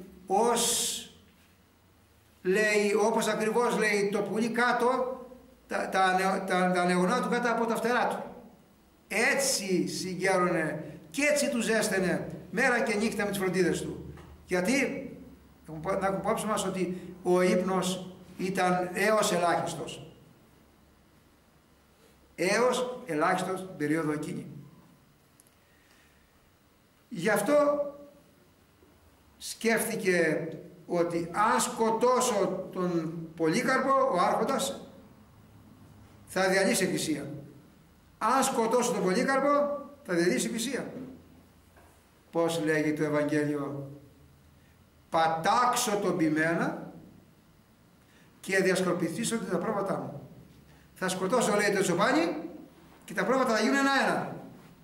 λέει, όπως ακριβώς λέει το πουλί κάτω, τα νεονά του κάτω από τα φτερά του. Έτσι συγκέρωνε και έτσι του ζέστενε μέρα και νύχτα με τις φροντίδες του. Γιατί, να έχουμε υπόψη μας ότι ο ύπνος ήταν έως ελάχιστος. Έως ελάχιστος την περίοδο εκείνη. Γι' αυτό σκέφτηκε ότι αν σκοτώσω τον Πολύκαρπο, ο άρχοντας, θα διαλύσει η Εκκλησία. Αν σκοτώσω τον Πολύκαρπο, θα διαλύσει η Εκκλησία. Πώς λέγει το Ευαγγέλιο? Πατάξω τον ποιμένα και διασκορπιστήσω τα πρόβατά μου. Θα σκοτώσω, λέει, το τσοπάνι και τα πρόβατα θα γίνουν ένα-ένα.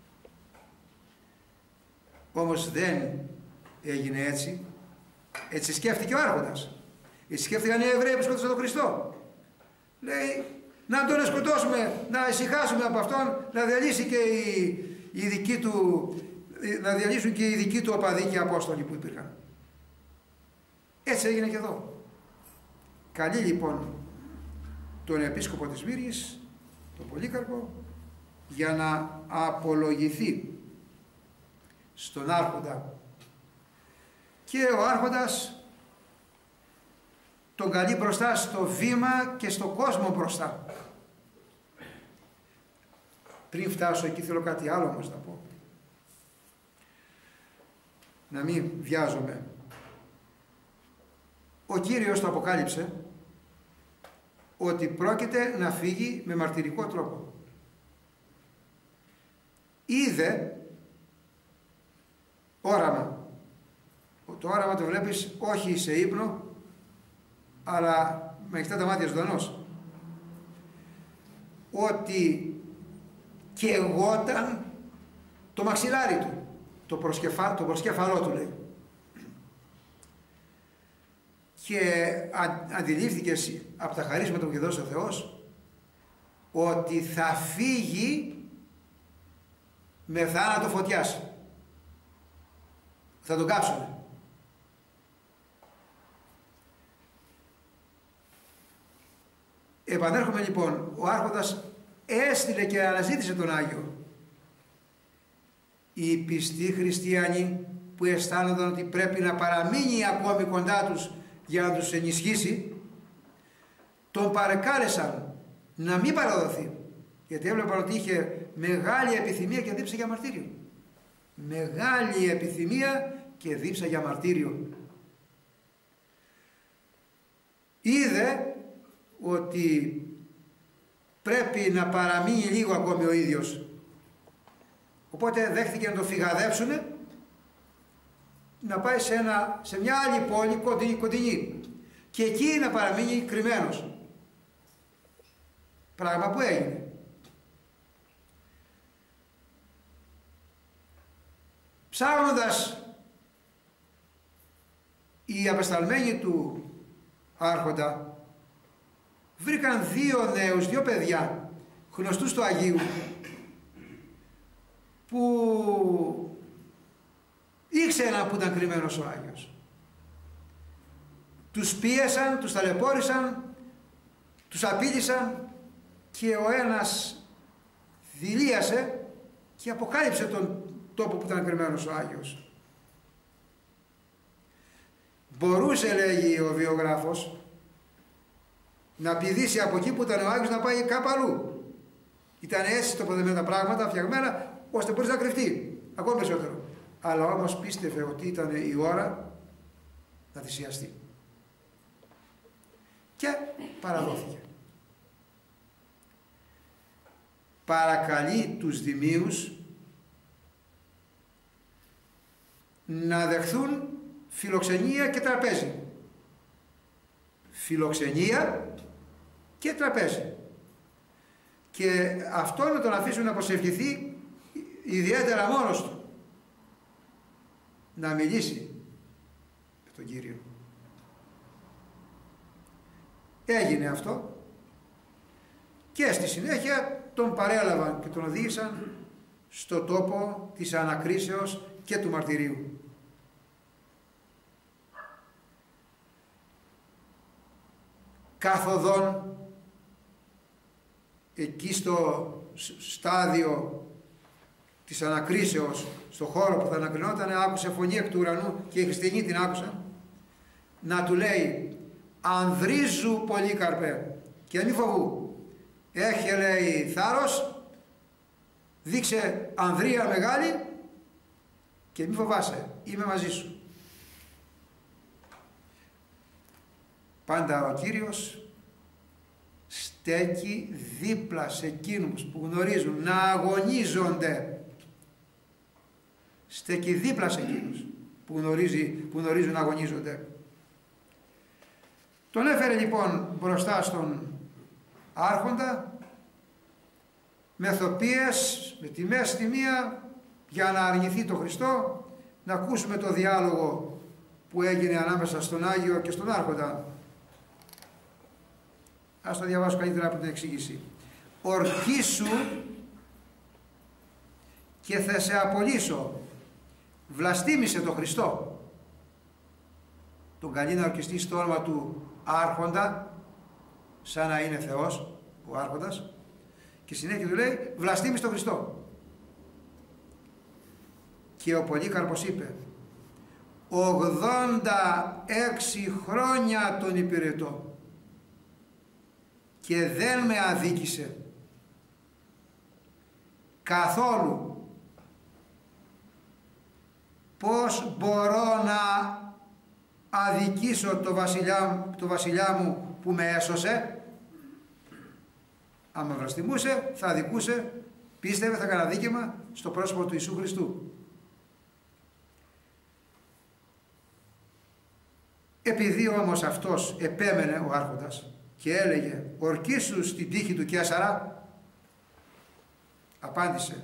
Όμως δεν έγινε έτσι. Έτσι σκέφτηκε ο άρχοντας. Έτσι σκέφτηκαν οι Εβραίοι που σκότωσαν τον Χριστό. Λέει, να τον σκοτώσουμε, να ησυχάσουμε από αυτόν, να διαλύσει και η δική του να διαλύσουν και οι δικοί του οπαδοί και απόστολοι που υπήρχαν. Έτσι έγινε και εδώ. Καλεί λοιπόν τον επίσκοπο της Μύρης, τον Πολύκαρπο, για να απολογηθεί στον άρχοντα, και ο άρχοντας τον καλεί μπροστά στο βήμα και στο κόσμο μπροστά. Πριν φτάσω εκεί θέλω κάτι άλλο όμως να πω, να μην βιάζομαι. Ο Κύριος το αποκάλυψε ότι πρόκειται να φύγει με μαρτυρικό τρόπο. Είδε όραμα. Το όραμα το βλέπεις όχι σε ύπνο, αλλά με ανοιχτά τα μάτια ζωντανός. Ότι καιγόταν το μαξιλάρι του, το προσκέφαλό του λέει. Και αντιλήφθηκε από τα χαρίσματα που είχε δώσει ο Θεός ότι θα φύγει με θάνατο φωτιάς. Θα τον κάψουνε. Επανέρχομαι λοιπόν, ο άρχοντας έστειλε και αναζήτησε τον Άγιο. Οι πιστοί χριστιανοί που αισθάνονταν ότι πρέπει να παραμείνει ακόμη κοντά τους για να τους ενισχύσει, τον παρεκάλεσαν να μην παραδοθεί, γιατί έβλεπαν ότι είχε μεγάλη επιθυμία και δίψα για μαρτύριο. Μεγάλη επιθυμία και δίψα για μαρτύριο. Είδε ότι πρέπει να παραμείνει λίγο ακόμη ο ίδιος, οπότε δέχτηκε να το φυγαδεύσουνε, να πάει σε μια άλλη πόλη κοντινή και εκεί να παραμείνει κρυμμένος. Πράγμα που έγινε. Ψάχνοντας οι απεσταλμένοι του άρχοντα, βρήκαν δύο παιδιά γνωστούς του Αγίου, που ήξεραν που ήταν κρυμμένος ο Άγιος. Τους πίεσαν, τους ταλαιπώρησαν, τους απείλησαν και ο ένας δηλίασε και αποκάλυψε τον τόπο που ήταν κρυμμένος ο Άγιος. Μπορούσε, λέγει ο βιογράφος, να πηδήσει από εκεί που ήταν ο Άγιος να πάει κάπου αλλού. Ήταν έτσι τοποθετημένα τα πράγματα, φτιαγμένα, ώστε μπορείς να κρυφτεί ακόμα περισσότερο. Αλλά όμως πίστευε ότι ήταν η ώρα να θυσιαστεί. Και παραδόθηκε. Παρακαλεί τους δημίους να δεχθούν φιλοξενία και τραπέζι. Φιλοξενία και τραπέζι. Και αυτό να τον αφήσουν να προσευχηθεί ιδιαίτερα μόνος του. Να μιλήσει με τον Κύριο. Έγινε αυτό και στη συνέχεια τον παρέλαβαν και τον οδήγησαν στο τόπο της ανακρίσεως και του μαρτυρίου. Καθοδόν εκεί στο στάδιο της ανακρίσεως, στο χώρο που θα ανακρινόταν, άκουσε φωνή εκ του ουρανού και οι χριστιανοί την άκουσαν να του λέει: Ανδρίζου Πολύκαρπε, και μη φοβού, έχει, λέει, θάρρος, δείξε ανδρεία μεγάλη και μη φοβάσαι, είμαι μαζί σου. Πάντα ο Κύριος στέκει δίπλα σε εκείνους που γνωρίζουν να αγωνίζονται. Στέκει δίπλα σε εκείνους που γνωρίζουν να αγωνίζονται. Τον έφερε λοιπόν μπροστά στον άρχοντα με θοπίες, με τιμές στη μία, για να αρνηθεί το Χριστό. Να ακούσουμε το διάλογο που έγινε ανάμεσα στον Άγιο και στον άρχοντα. Ας το διαβάσω καλύτερα από την εξήγηση. Ορκίσου και θα σε απολύσω βλαστήμησε τον Χριστό. Τον καλεί να ορκιστεί στο όνομα του Άρχοντα, σαν να είναι Θεός ο Άρχοντας, και συνέχεια του λέει βλαστήμησε τον Χριστό. Και ο Πολύκαρπος είπε 86 χρόνια τον υπηρετώ και δεν με αδίκησε καθόλου. Πώς μπορώ να αδικήσω το βασιλιά μου που με έσωσε? Άμα βλαστημούσε θα αδικούσε, πίστευε, θα έκανε αδίκημα στο πρόσωπο του Ιησού Χριστού. Επειδή όμως αυτός επέμενε ο Άρχοντας και έλεγε ορκίσου στην τύχη του Καίσαρα, απάντησε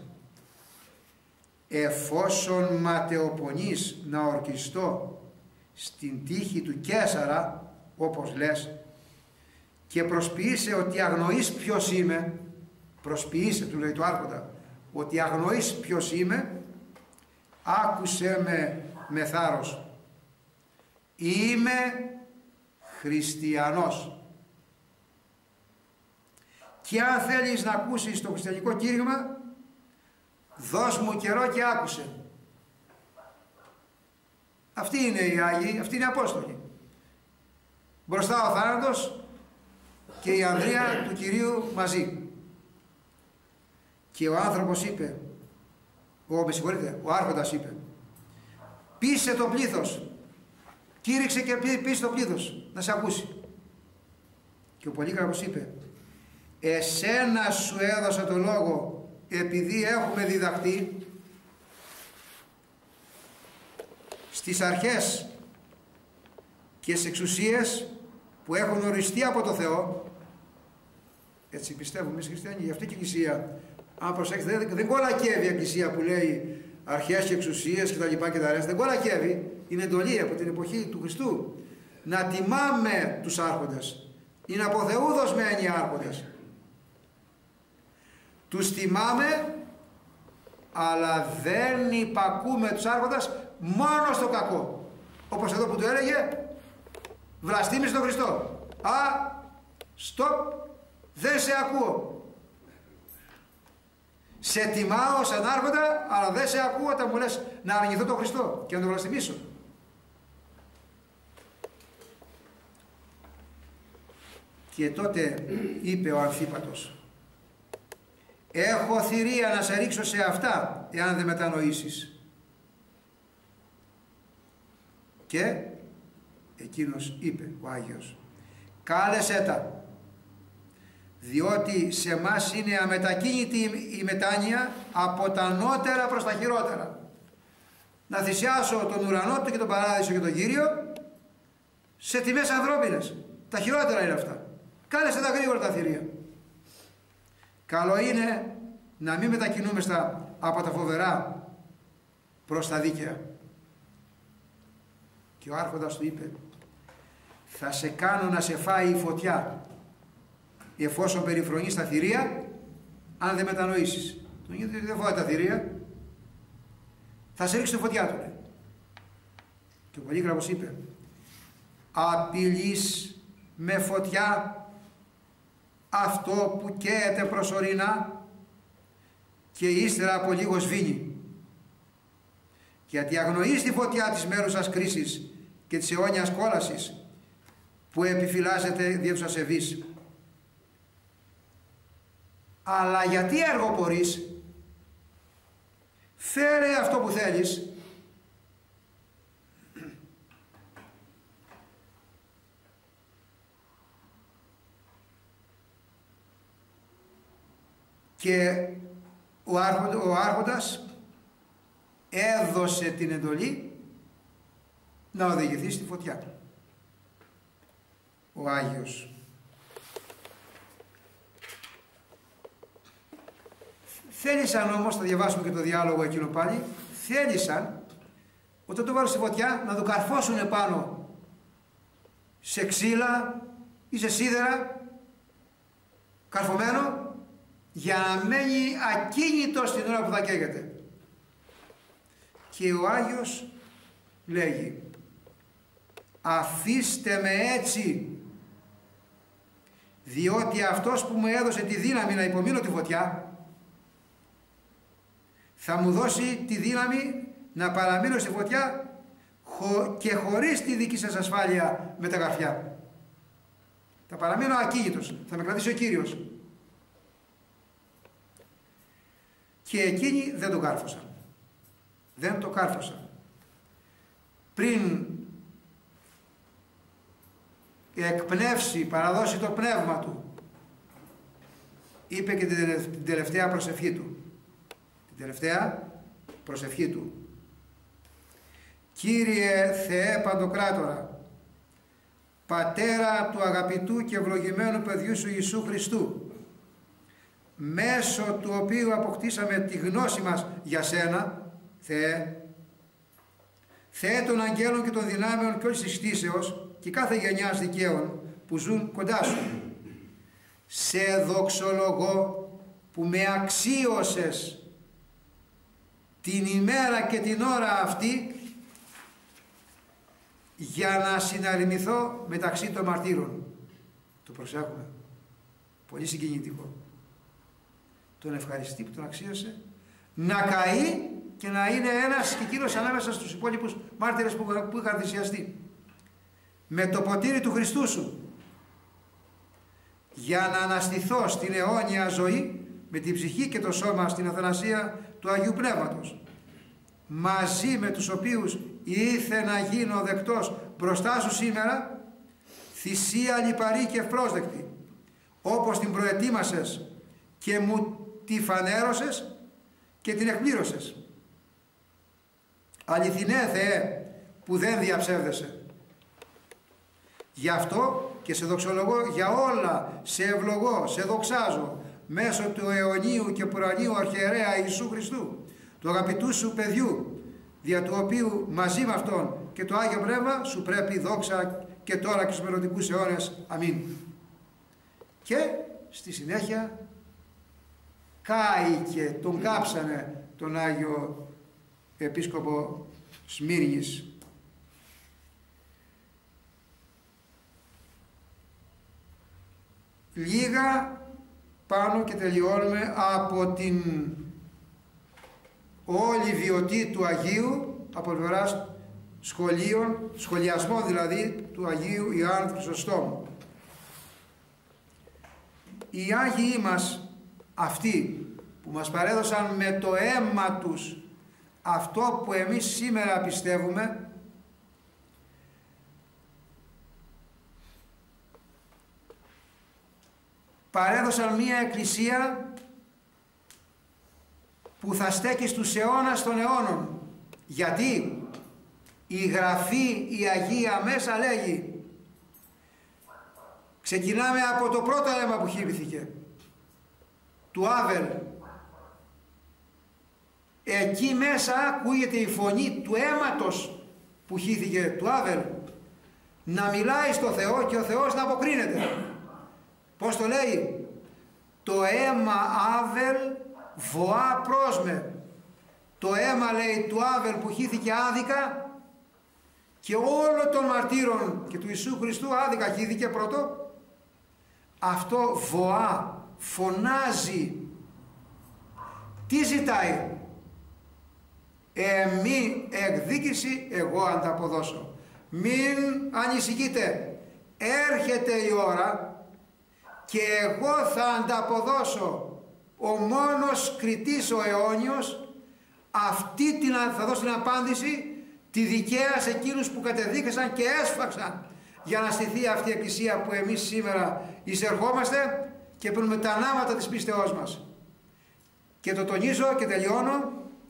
εφόσον ματαιοπονείς να ορκιστώ στην τύχη του Καίσαρα όπως λες και προσποιείσαι ότι αγνοείς ποιος είμαι, προσποιείσαι, του λέει το Άρχοντα, ότι αγνοείς ποιος είμαι, άκουσέ με θάρρος. Είμαι χριστιανός. Και αν θέλεις να ακούσεις το χριστιανικό κήρυγμα, δώσ' μου καιρό και άκουσε. Αυτοί είναι οι Άγιοι, αυτοί είναι οι Απόστολοι. Μπροστά ο θάνατος και η ανδρεία του Κυρίου μαζί. Και ο άνθρωπος είπε, ο Άρχοντας είπε, πείσε το πλήθος, κήρυξε και πείσε το πλήθος να σε ακούσει. Και ο Πολύκαρπος είπε, εσένα σου έδωσα το λόγο επειδή έχουμε διδαχτεί στις αρχές και στις εξουσίες που έχουν οριστεί από το Θεό. Έτσι πιστεύουμε εμείς χριστιανοί. Γι' αυτή και η Εκκλησία, αν προσέξετε, δεν κολακεύει η Εκκλησία που λέει αρχές και εξουσίες και τα λοιπά και τα ρέστα. Δεν κολακεύει. Είναι εντολή από την εποχή του Χριστού να τιμάμε τους άρχοντες. Είναι από Θεού δοσμένοι οι άρχοντες. Τους τιμάμε, αλλά δεν υπακούμε τους άρχοντες μόνο στο κακό. Όπως εδώ που του έλεγε, βλαστήμησε τον Χριστό. Α, στοπ, δεν σε ακούω. Σε τιμάω σαν άρχοντα, αλλά δεν σε ακούω όταν μου λες να αρνηθώ τον Χριστό και να τον βλαστημίσω. Και τότε είπε ο Αμφίπατος, έχω θηρία να σε ρίξω σε αυτά, εάν δεν μετανοήσεις. Και εκείνος είπε, ο Άγιος, κάλεσέ τα, διότι σε μας είναι αμετακίνητη η μετάνοια από τα ανώτερα προς τα χειρότερα. Να θυσιάσω τον ουρανό του και τον παράδεισο και τον Κύριο σε τιμές ανθρώπινες. Τα χειρότερα είναι αυτά. Κάλεσε τα γρήγορα τα θηρία. Καλό είναι να μην μετακινούμεστα από τα φοβερά προς τα δίκαια. Και ο Άρχοντας του είπε, θα σε κάνω να σε φάει η φωτιά εφόσον περιφρονείς τα θηρία, αν δεν μετανοήσεις. Τον είπε ότι δεν φοβάται τα θηρία, θα σε ρίξει τη φωτιά του. Και ο Πολύκαρπος είπε, απειλείς με φωτιά αυτό που καίεται προσωρινά και ύστερα από λίγο σβήνει, γιατί αγνοείς τη φωτιά της μέρουσας κρίσης και της αιώνιας κόλασης που επιφυλάσσεται δια τους ασεβείς. Αλλά γιατί αργοπορείς? Φέρε αυτό που θέλεις. Και ο Άρχοντας έδωσε την εντολή να οδηγηθεί στη φωτιά. Ο Άγιος. Θέλησαν όμως, θα διαβάσουμε και το διάλογο εκείνο πάλι, θέλησαν όταν το βάλουν στη φωτιά να το καρφώσουν πάνω σε ξύλα ή σε σίδερα καρφωμένο, για να μένει ακίνητο στην ώρα που θα καίγεται. Και ο Άγιος λέγει, αφήστε με έτσι, διότι αυτός που μου έδωσε τη δύναμη να υπομείνω τη φωτιά θα μου δώσει τη δύναμη να παραμείνω στη φωτιά και χωρίς τη δική σας ασφάλεια με τα καρφιά. Θα παραμείνω ακίνητος, θα με κρατήσει ο Κύριος. Και εκείνοι δεν το κάρφωσαν. Δεν το κάρφωσαν. Πριν εκπνεύσει, παραδώσει το πνεύμα του, είπε και την τελευταία προσευχή του. Την τελευταία προσευχή του. Κύριε Θεέ Παντοκράτορα, Πατέρα του αγαπητού και ευλογημένου παιδιού σου Ιησού Χριστού, μέσω του οποίου αποκτήσαμε τη γνώση μας για Σένα, Θεέ, Θεέ των αγγέλων και των δυνάμεων και όλης της κτήσεως και κάθε γενιάς δικαίων που ζουν κοντά σου. Σε δοξολογώ που με αξίωσες την ημέρα και την ώρα αυτή για να συναρριμηθώ μεταξύ των μαρτύρων. Το προσέχουμε. Πολύ συγκινητικό. Τον ευχαριστεί που τον αξίωσε να καεί και να είναι ένας και εκείνος ανάμεσα στους υπόλοιπους μάρτυρες που είχαν θυσιαστεί. Με το ποτήρι του Χριστού σου, για να αναστηθώ στην αιώνια ζωή με την ψυχή και το σώμα στην αθανασία του Αγίου Πνεύματος, μαζί με τους οποίους ήρθε να γίνω δεκτός μπροστά σου σήμερα, θυσία λιπαρή και ευπρόσδεκτη, όπως την προετοίμασες και μου τη φανέρωσες και την εκπλήρωσες. Αληθινέ Θεέ που δεν διαψεύδεσαι. Γι' αυτό και σε δοξολογώ για όλα, σε ευλογώ, σε δοξάζω μέσω του αιωνίου και πουρανίου αρχιερέα Ιησού Χριστού, του αγαπητού σου παιδιού, δια του οποίου μαζί με Αυτόν και το Άγιο Πνεύμα σου πρέπει δόξα και τώρα και στους μελλοντικούς αιώνες. Αμήν. Και στη συνέχεια κάηκε, τον κάψανε τον Άγιο Επίσκοπο Σμύρνης. Λίγα πάνω και τελειώνουμε από την όλη βιωτή του Αγίου, από πλευράς σχολιασμών δηλαδή του Αγίου Ιωάννου Χρυσοστόμου. Οι Άγιοι μας αυτοί που μας παρέδωσαν με το αίμα τους αυτό που εμείς σήμερα πιστεύουμε, παρέδωσαν μία εκκλησία που θα στέκει στους αιώνας των αιώνων. Γιατί η Γραφή η Αγία μέσα λέγει, ξεκινάμε από το πρώτο αίμα που χύπηθηκε, του Άβελ. Εκεί μέσα ακούγεται η φωνή του αίματος που χύθηκε, του Άβελ, να μιλάει στο Θεό και ο Θεός να αποκρίνεται. Πώς το λέει? Το αίμα Άβελ βοά πρόσμε. Το αίμα, λέει, του Άβελ που χύθηκε άδικα και όλων των μαρτύρων και του Ιησού Χριστού άδικα χύθηκε πρώτο. Αυτό βοά, φωνάζει. Τι ζητάει? Μη εκδίκηση, εγώ ανταποδώσω. Μην ανησυχείτε, έρχεται η ώρα και εγώ θα ανταποδώσω, ο μόνος κριτής ο αιώνιος, θα δώσω την απάντηση τη δικαία σε εκείνους που κατεδίκασαν και έσφαξαν για να στηθεί αυτή η εκκλησία που εμείς σήμερα εισερχόμαστε και παίρνουμε τα ανάματα της πίστεώς μας. Και το τονίζω και τελειώνω,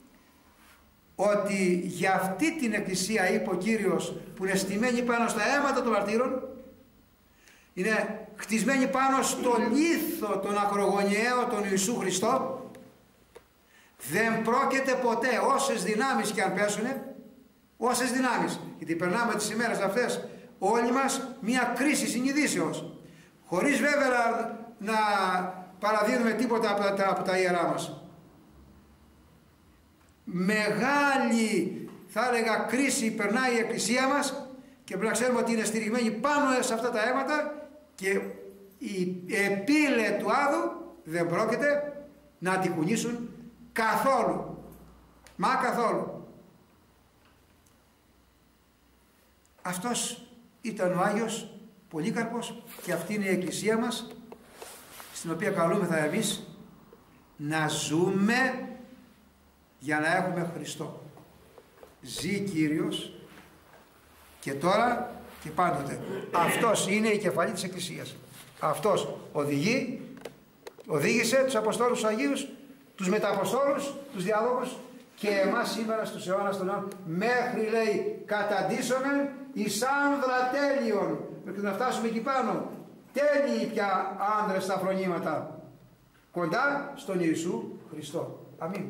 ότι για αυτή την εκκλησία είπε ο Κύριος, που είναι στημένη πάνω στα αίματα των μαρτύρων, είναι χτισμένη πάνω στο λίθο τον ακρογωνιαίο τον Ιησού Χριστό, δεν πρόκειται ποτέ, όσες δυνάμεις και αν πέσουνε, όσες δυνάμεις, γιατί περνάμε τις ημέρες αυτές όλοι μας μια κρίση συνειδήσεως, χωρίς βέβαια να παραδίνουμε τίποτα από τα ιερά μας. μεγάλη, θα έλεγα, κρίση περνάει η Εκκλησία μας και πρέπει να ξέρουμε ότι είναι στηριγμένη πάνω σε αυτά τα αίματα και οι επίλε του Άδου δεν πρόκειται να αντικουνήσουν καθόλου. Μα καθόλου. Αυτός ήταν ο Άγιος Πολύκαρπος και αυτή είναι η Εκκλησία μας, στην οποία καλούμεθα εμείς να ζούμε για να έχουμε Χριστό. Ζει Κύριος και τώρα και πάντοτε. Αυτός είναι η κεφαλή της Εκκλησίας. Αυτός οδήγησε τους Αποστόλους τους Αγίους, τους Μεταποστόλους, τους Διαδόχους και εμάς σήμερα στους αιώνας των αιώνων, μέχρι, λέει, καταντήσομεν εις άνδρα τέλειων, μέχρι να φτάσουμε εκεί πάνω, τέλειοι πια άνδρες στα φρονήματα, κοντά στον Ιησού Χριστό. Αμήν.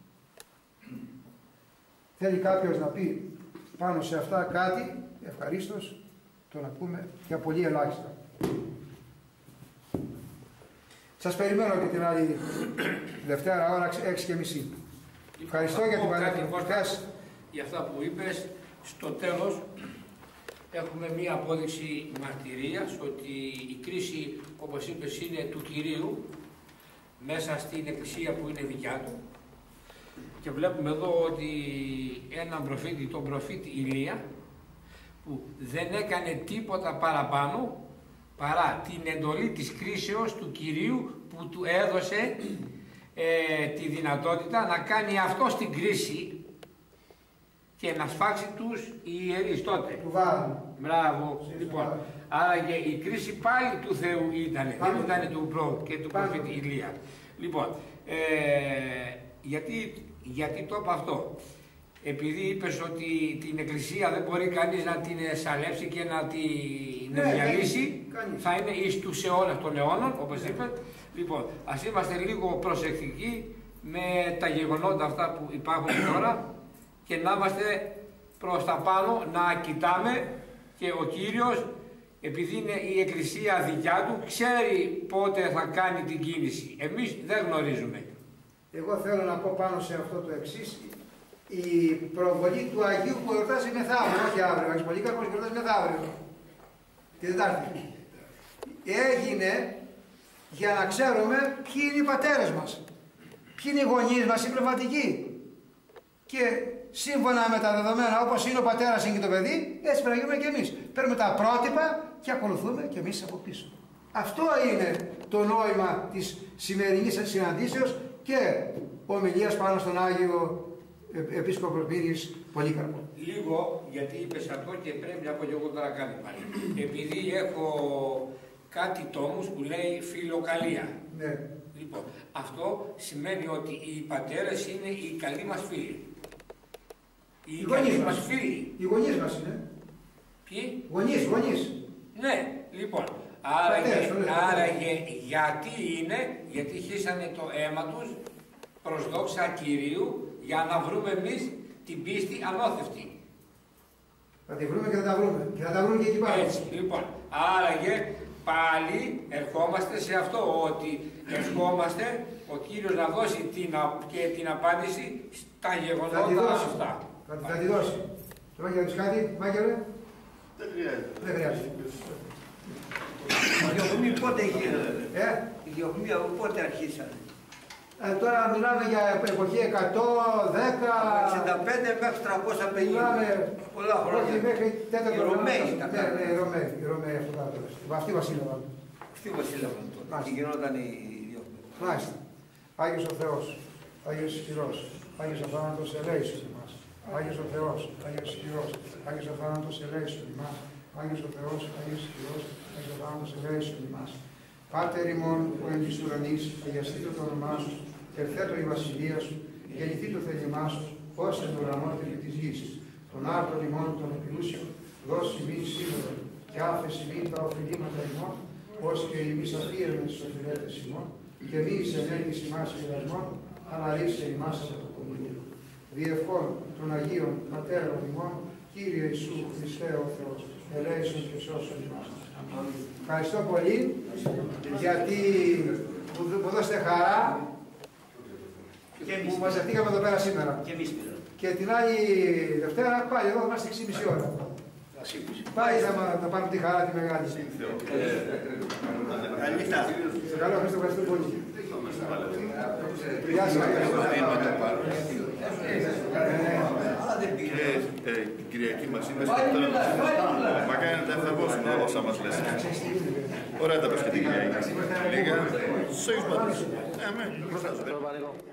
Θέλει κάποιος να πει πάνω σε αυτά κάτι, ευχαρίστως το να πούμε για πολύ ελάχιστα. Σας περιμένω και την άλλη Δευτέρα ώρα 6:30. Ευχαριστώ για την παρέμβαση. Για αυτά που είπες, στο τέλος έχουμε μία απόδειξη μαρτυρίας ότι η κρίση, όπως είπες, είναι του Κυρίου μέσα στην εκκλησία που είναι δικιά του. Και βλέπουμε εδώ ότι έναν προφήτη, τον προφήτη Ηλία, που δεν έκανε τίποτα παραπάνω παρά την εντολή της κρίσεως του Κυρίου που του έδωσε τη δυνατότητα να κάνει αυτό στην κρίση και να σφάξει τους ιερείς τότε. Του Βάρου. Μπράβο. Λοιπόν, άρα και η κρίση πάλι του Θεού ήταν, δεν ήταν του πρώτου και του προφήτη Ηλία. Λοιπόν, γιατί το είπα αυτό? Επειδή είπες ότι την Εκκλησία δεν μπορεί κανείς να την σαλέψει και να την διαλύσει, θα είναι εις τους αιώνες των αιώνων, όπως είπες. Λοιπόν, ας είμαστε λίγο προσεκτικοί με τα γεγονότα αυτά που υπάρχουν τώρα και να είμαστε προς τα πάνω, να κοιτάμε, και ο Κύριος, επειδή είναι η Εκκλησία δικιά του, ξέρει πότε θα κάνει την κίνηση. Εμείς δεν γνωρίζουμε. Εγώ θέλω να πω πάνω σε αυτό το εξής. Η προβολή του Αγίου που εορτάζει μεθαύριο, όχι αύριο, ο Άγιος Πολύκαρπος εορτάζει μεθαύριο, τη Τετάρτη, έγινε για να ξέρουμε ποιοι είναι οι πατέρες μας, ποιοι είναι οι γονείς μας, οι πνευματικοί. Και σύμφωνα με τα δεδομένα, όπως είναι ο πατέρας είναι και το παιδί, έτσι πρέπει να γίνουμε και εμείς. Παίρνουμε τα πρότυπα και ακολουθούμε και εμείς από πίσω. Αυτό είναι το νόημα της σημερινής συναντήσεως και ομιλίας πάνω στον Άγιο Επίσκοπο Πύρης Πολύκαρπο. Λίγο, γιατί είπες αυτό και πρέπει να πω και εγώ τώρα κάτι πάλι. Επειδή έχω κάτι τόμους που λέει φιλοκαλία. Ναι. Λοιπόν, αυτό σημαίνει ότι οι πατέρες είναι οι καλοί μας φίλοι. Οι καλοί μας φίλοι. Οι γονείς μας είναι. Ποιοι? Γονείς. Ναι, λοιπόν. Άραγε γιατί είναι, γιατί χύσανε το αίμα τους προς δόξα Κυρίου, για να βρούμε εμείς την πίστη ανώθευτη. Θα τη βρούμε και θα τα βρούμε. Και θα τα βρούμε και εκεί πάνω. Έτσι, λοιπόν. Άραγε πάλι ερχόμαστε σε αυτό, ότι ερχόμαστε ο Κύριος να δώσει την απάντηση στα γεγονότα αυτά. Θα τη δώσει. Τώρα για να πεις κάτι, Μάγγελε. Δεν χρειάζεται. Η διωγμή πότε γίνεται? Η διωγμή πότε αρχίσανε? Τώρα μιλάμε για εποχή 110... 65 μέχρι 350. Μιλάμε πολλά χρόνια. Όχι, μέχρι 4ο. Οι Ρωμαίοι ήταν. Ναι, οι Ρωμαίοι αυτό κάτω. Αυτοί βασίλευαν. Αυτοί βασίλευαν τότε. Και γινόταν η διωγμή. Μάλιστα. Άγιος ο Θεός, Άγιος Ισχυρός, Άγιος ο Θάνατος ελέησον ημάς. Άγιος ο Θεός, Άγιος Ισχυρός, Άγιος ο Θάνατος ελέησον ημάς. Άγιος ο Θεός, Άγιος Ισχυρός, Άγιος ο Θάνατος ελέησον ημάς. Πάτερ ημών που εν της ουρανής, αγιαστήτω το όνομά σου, ερθέτω η βασιλεία σου, γεννηθεί το θέλημά σου, ως εν ουρανό και επί της γης. Τον άρτον ημών των επιούσιων, δώσει ημίν σήμερα, και άφεση ημίν τα οφειλήματα ημών, ως και ημίς αφήρεμεν στους οφειλέτες ημών, και μη εις ενέργης ημάς πειρασμών, αναρρίψε ημάς από το κομμουνίο. Διευχών των Αγίων Πατέρων ημών, Κύριε Ιησού Χριστέ ο Θεός, ελέησον και σώσον ημάς. Ευχαριστώ πολύ γιατί μου δώσετε χαρά που μαζευτήκαμε εδώ πέρα σήμερα. Και την άλλη Δευτέρα πάλι εδώ είμαστε 6,5 ώρα. Πάλι θα πάμε τη χαρά τη μεγάλη. Καλό, Χριστό, ευχαριστώ πολύ. Γεια σας. Η Κυριακή μας είναι στο τέλος. Μακάρι να τα εφαρμόσουμε όσα μας λες. Ωραία τα πες και την Κυριακή. Λίγα, στους Αγίους Πατρούς. Μπροστά σου.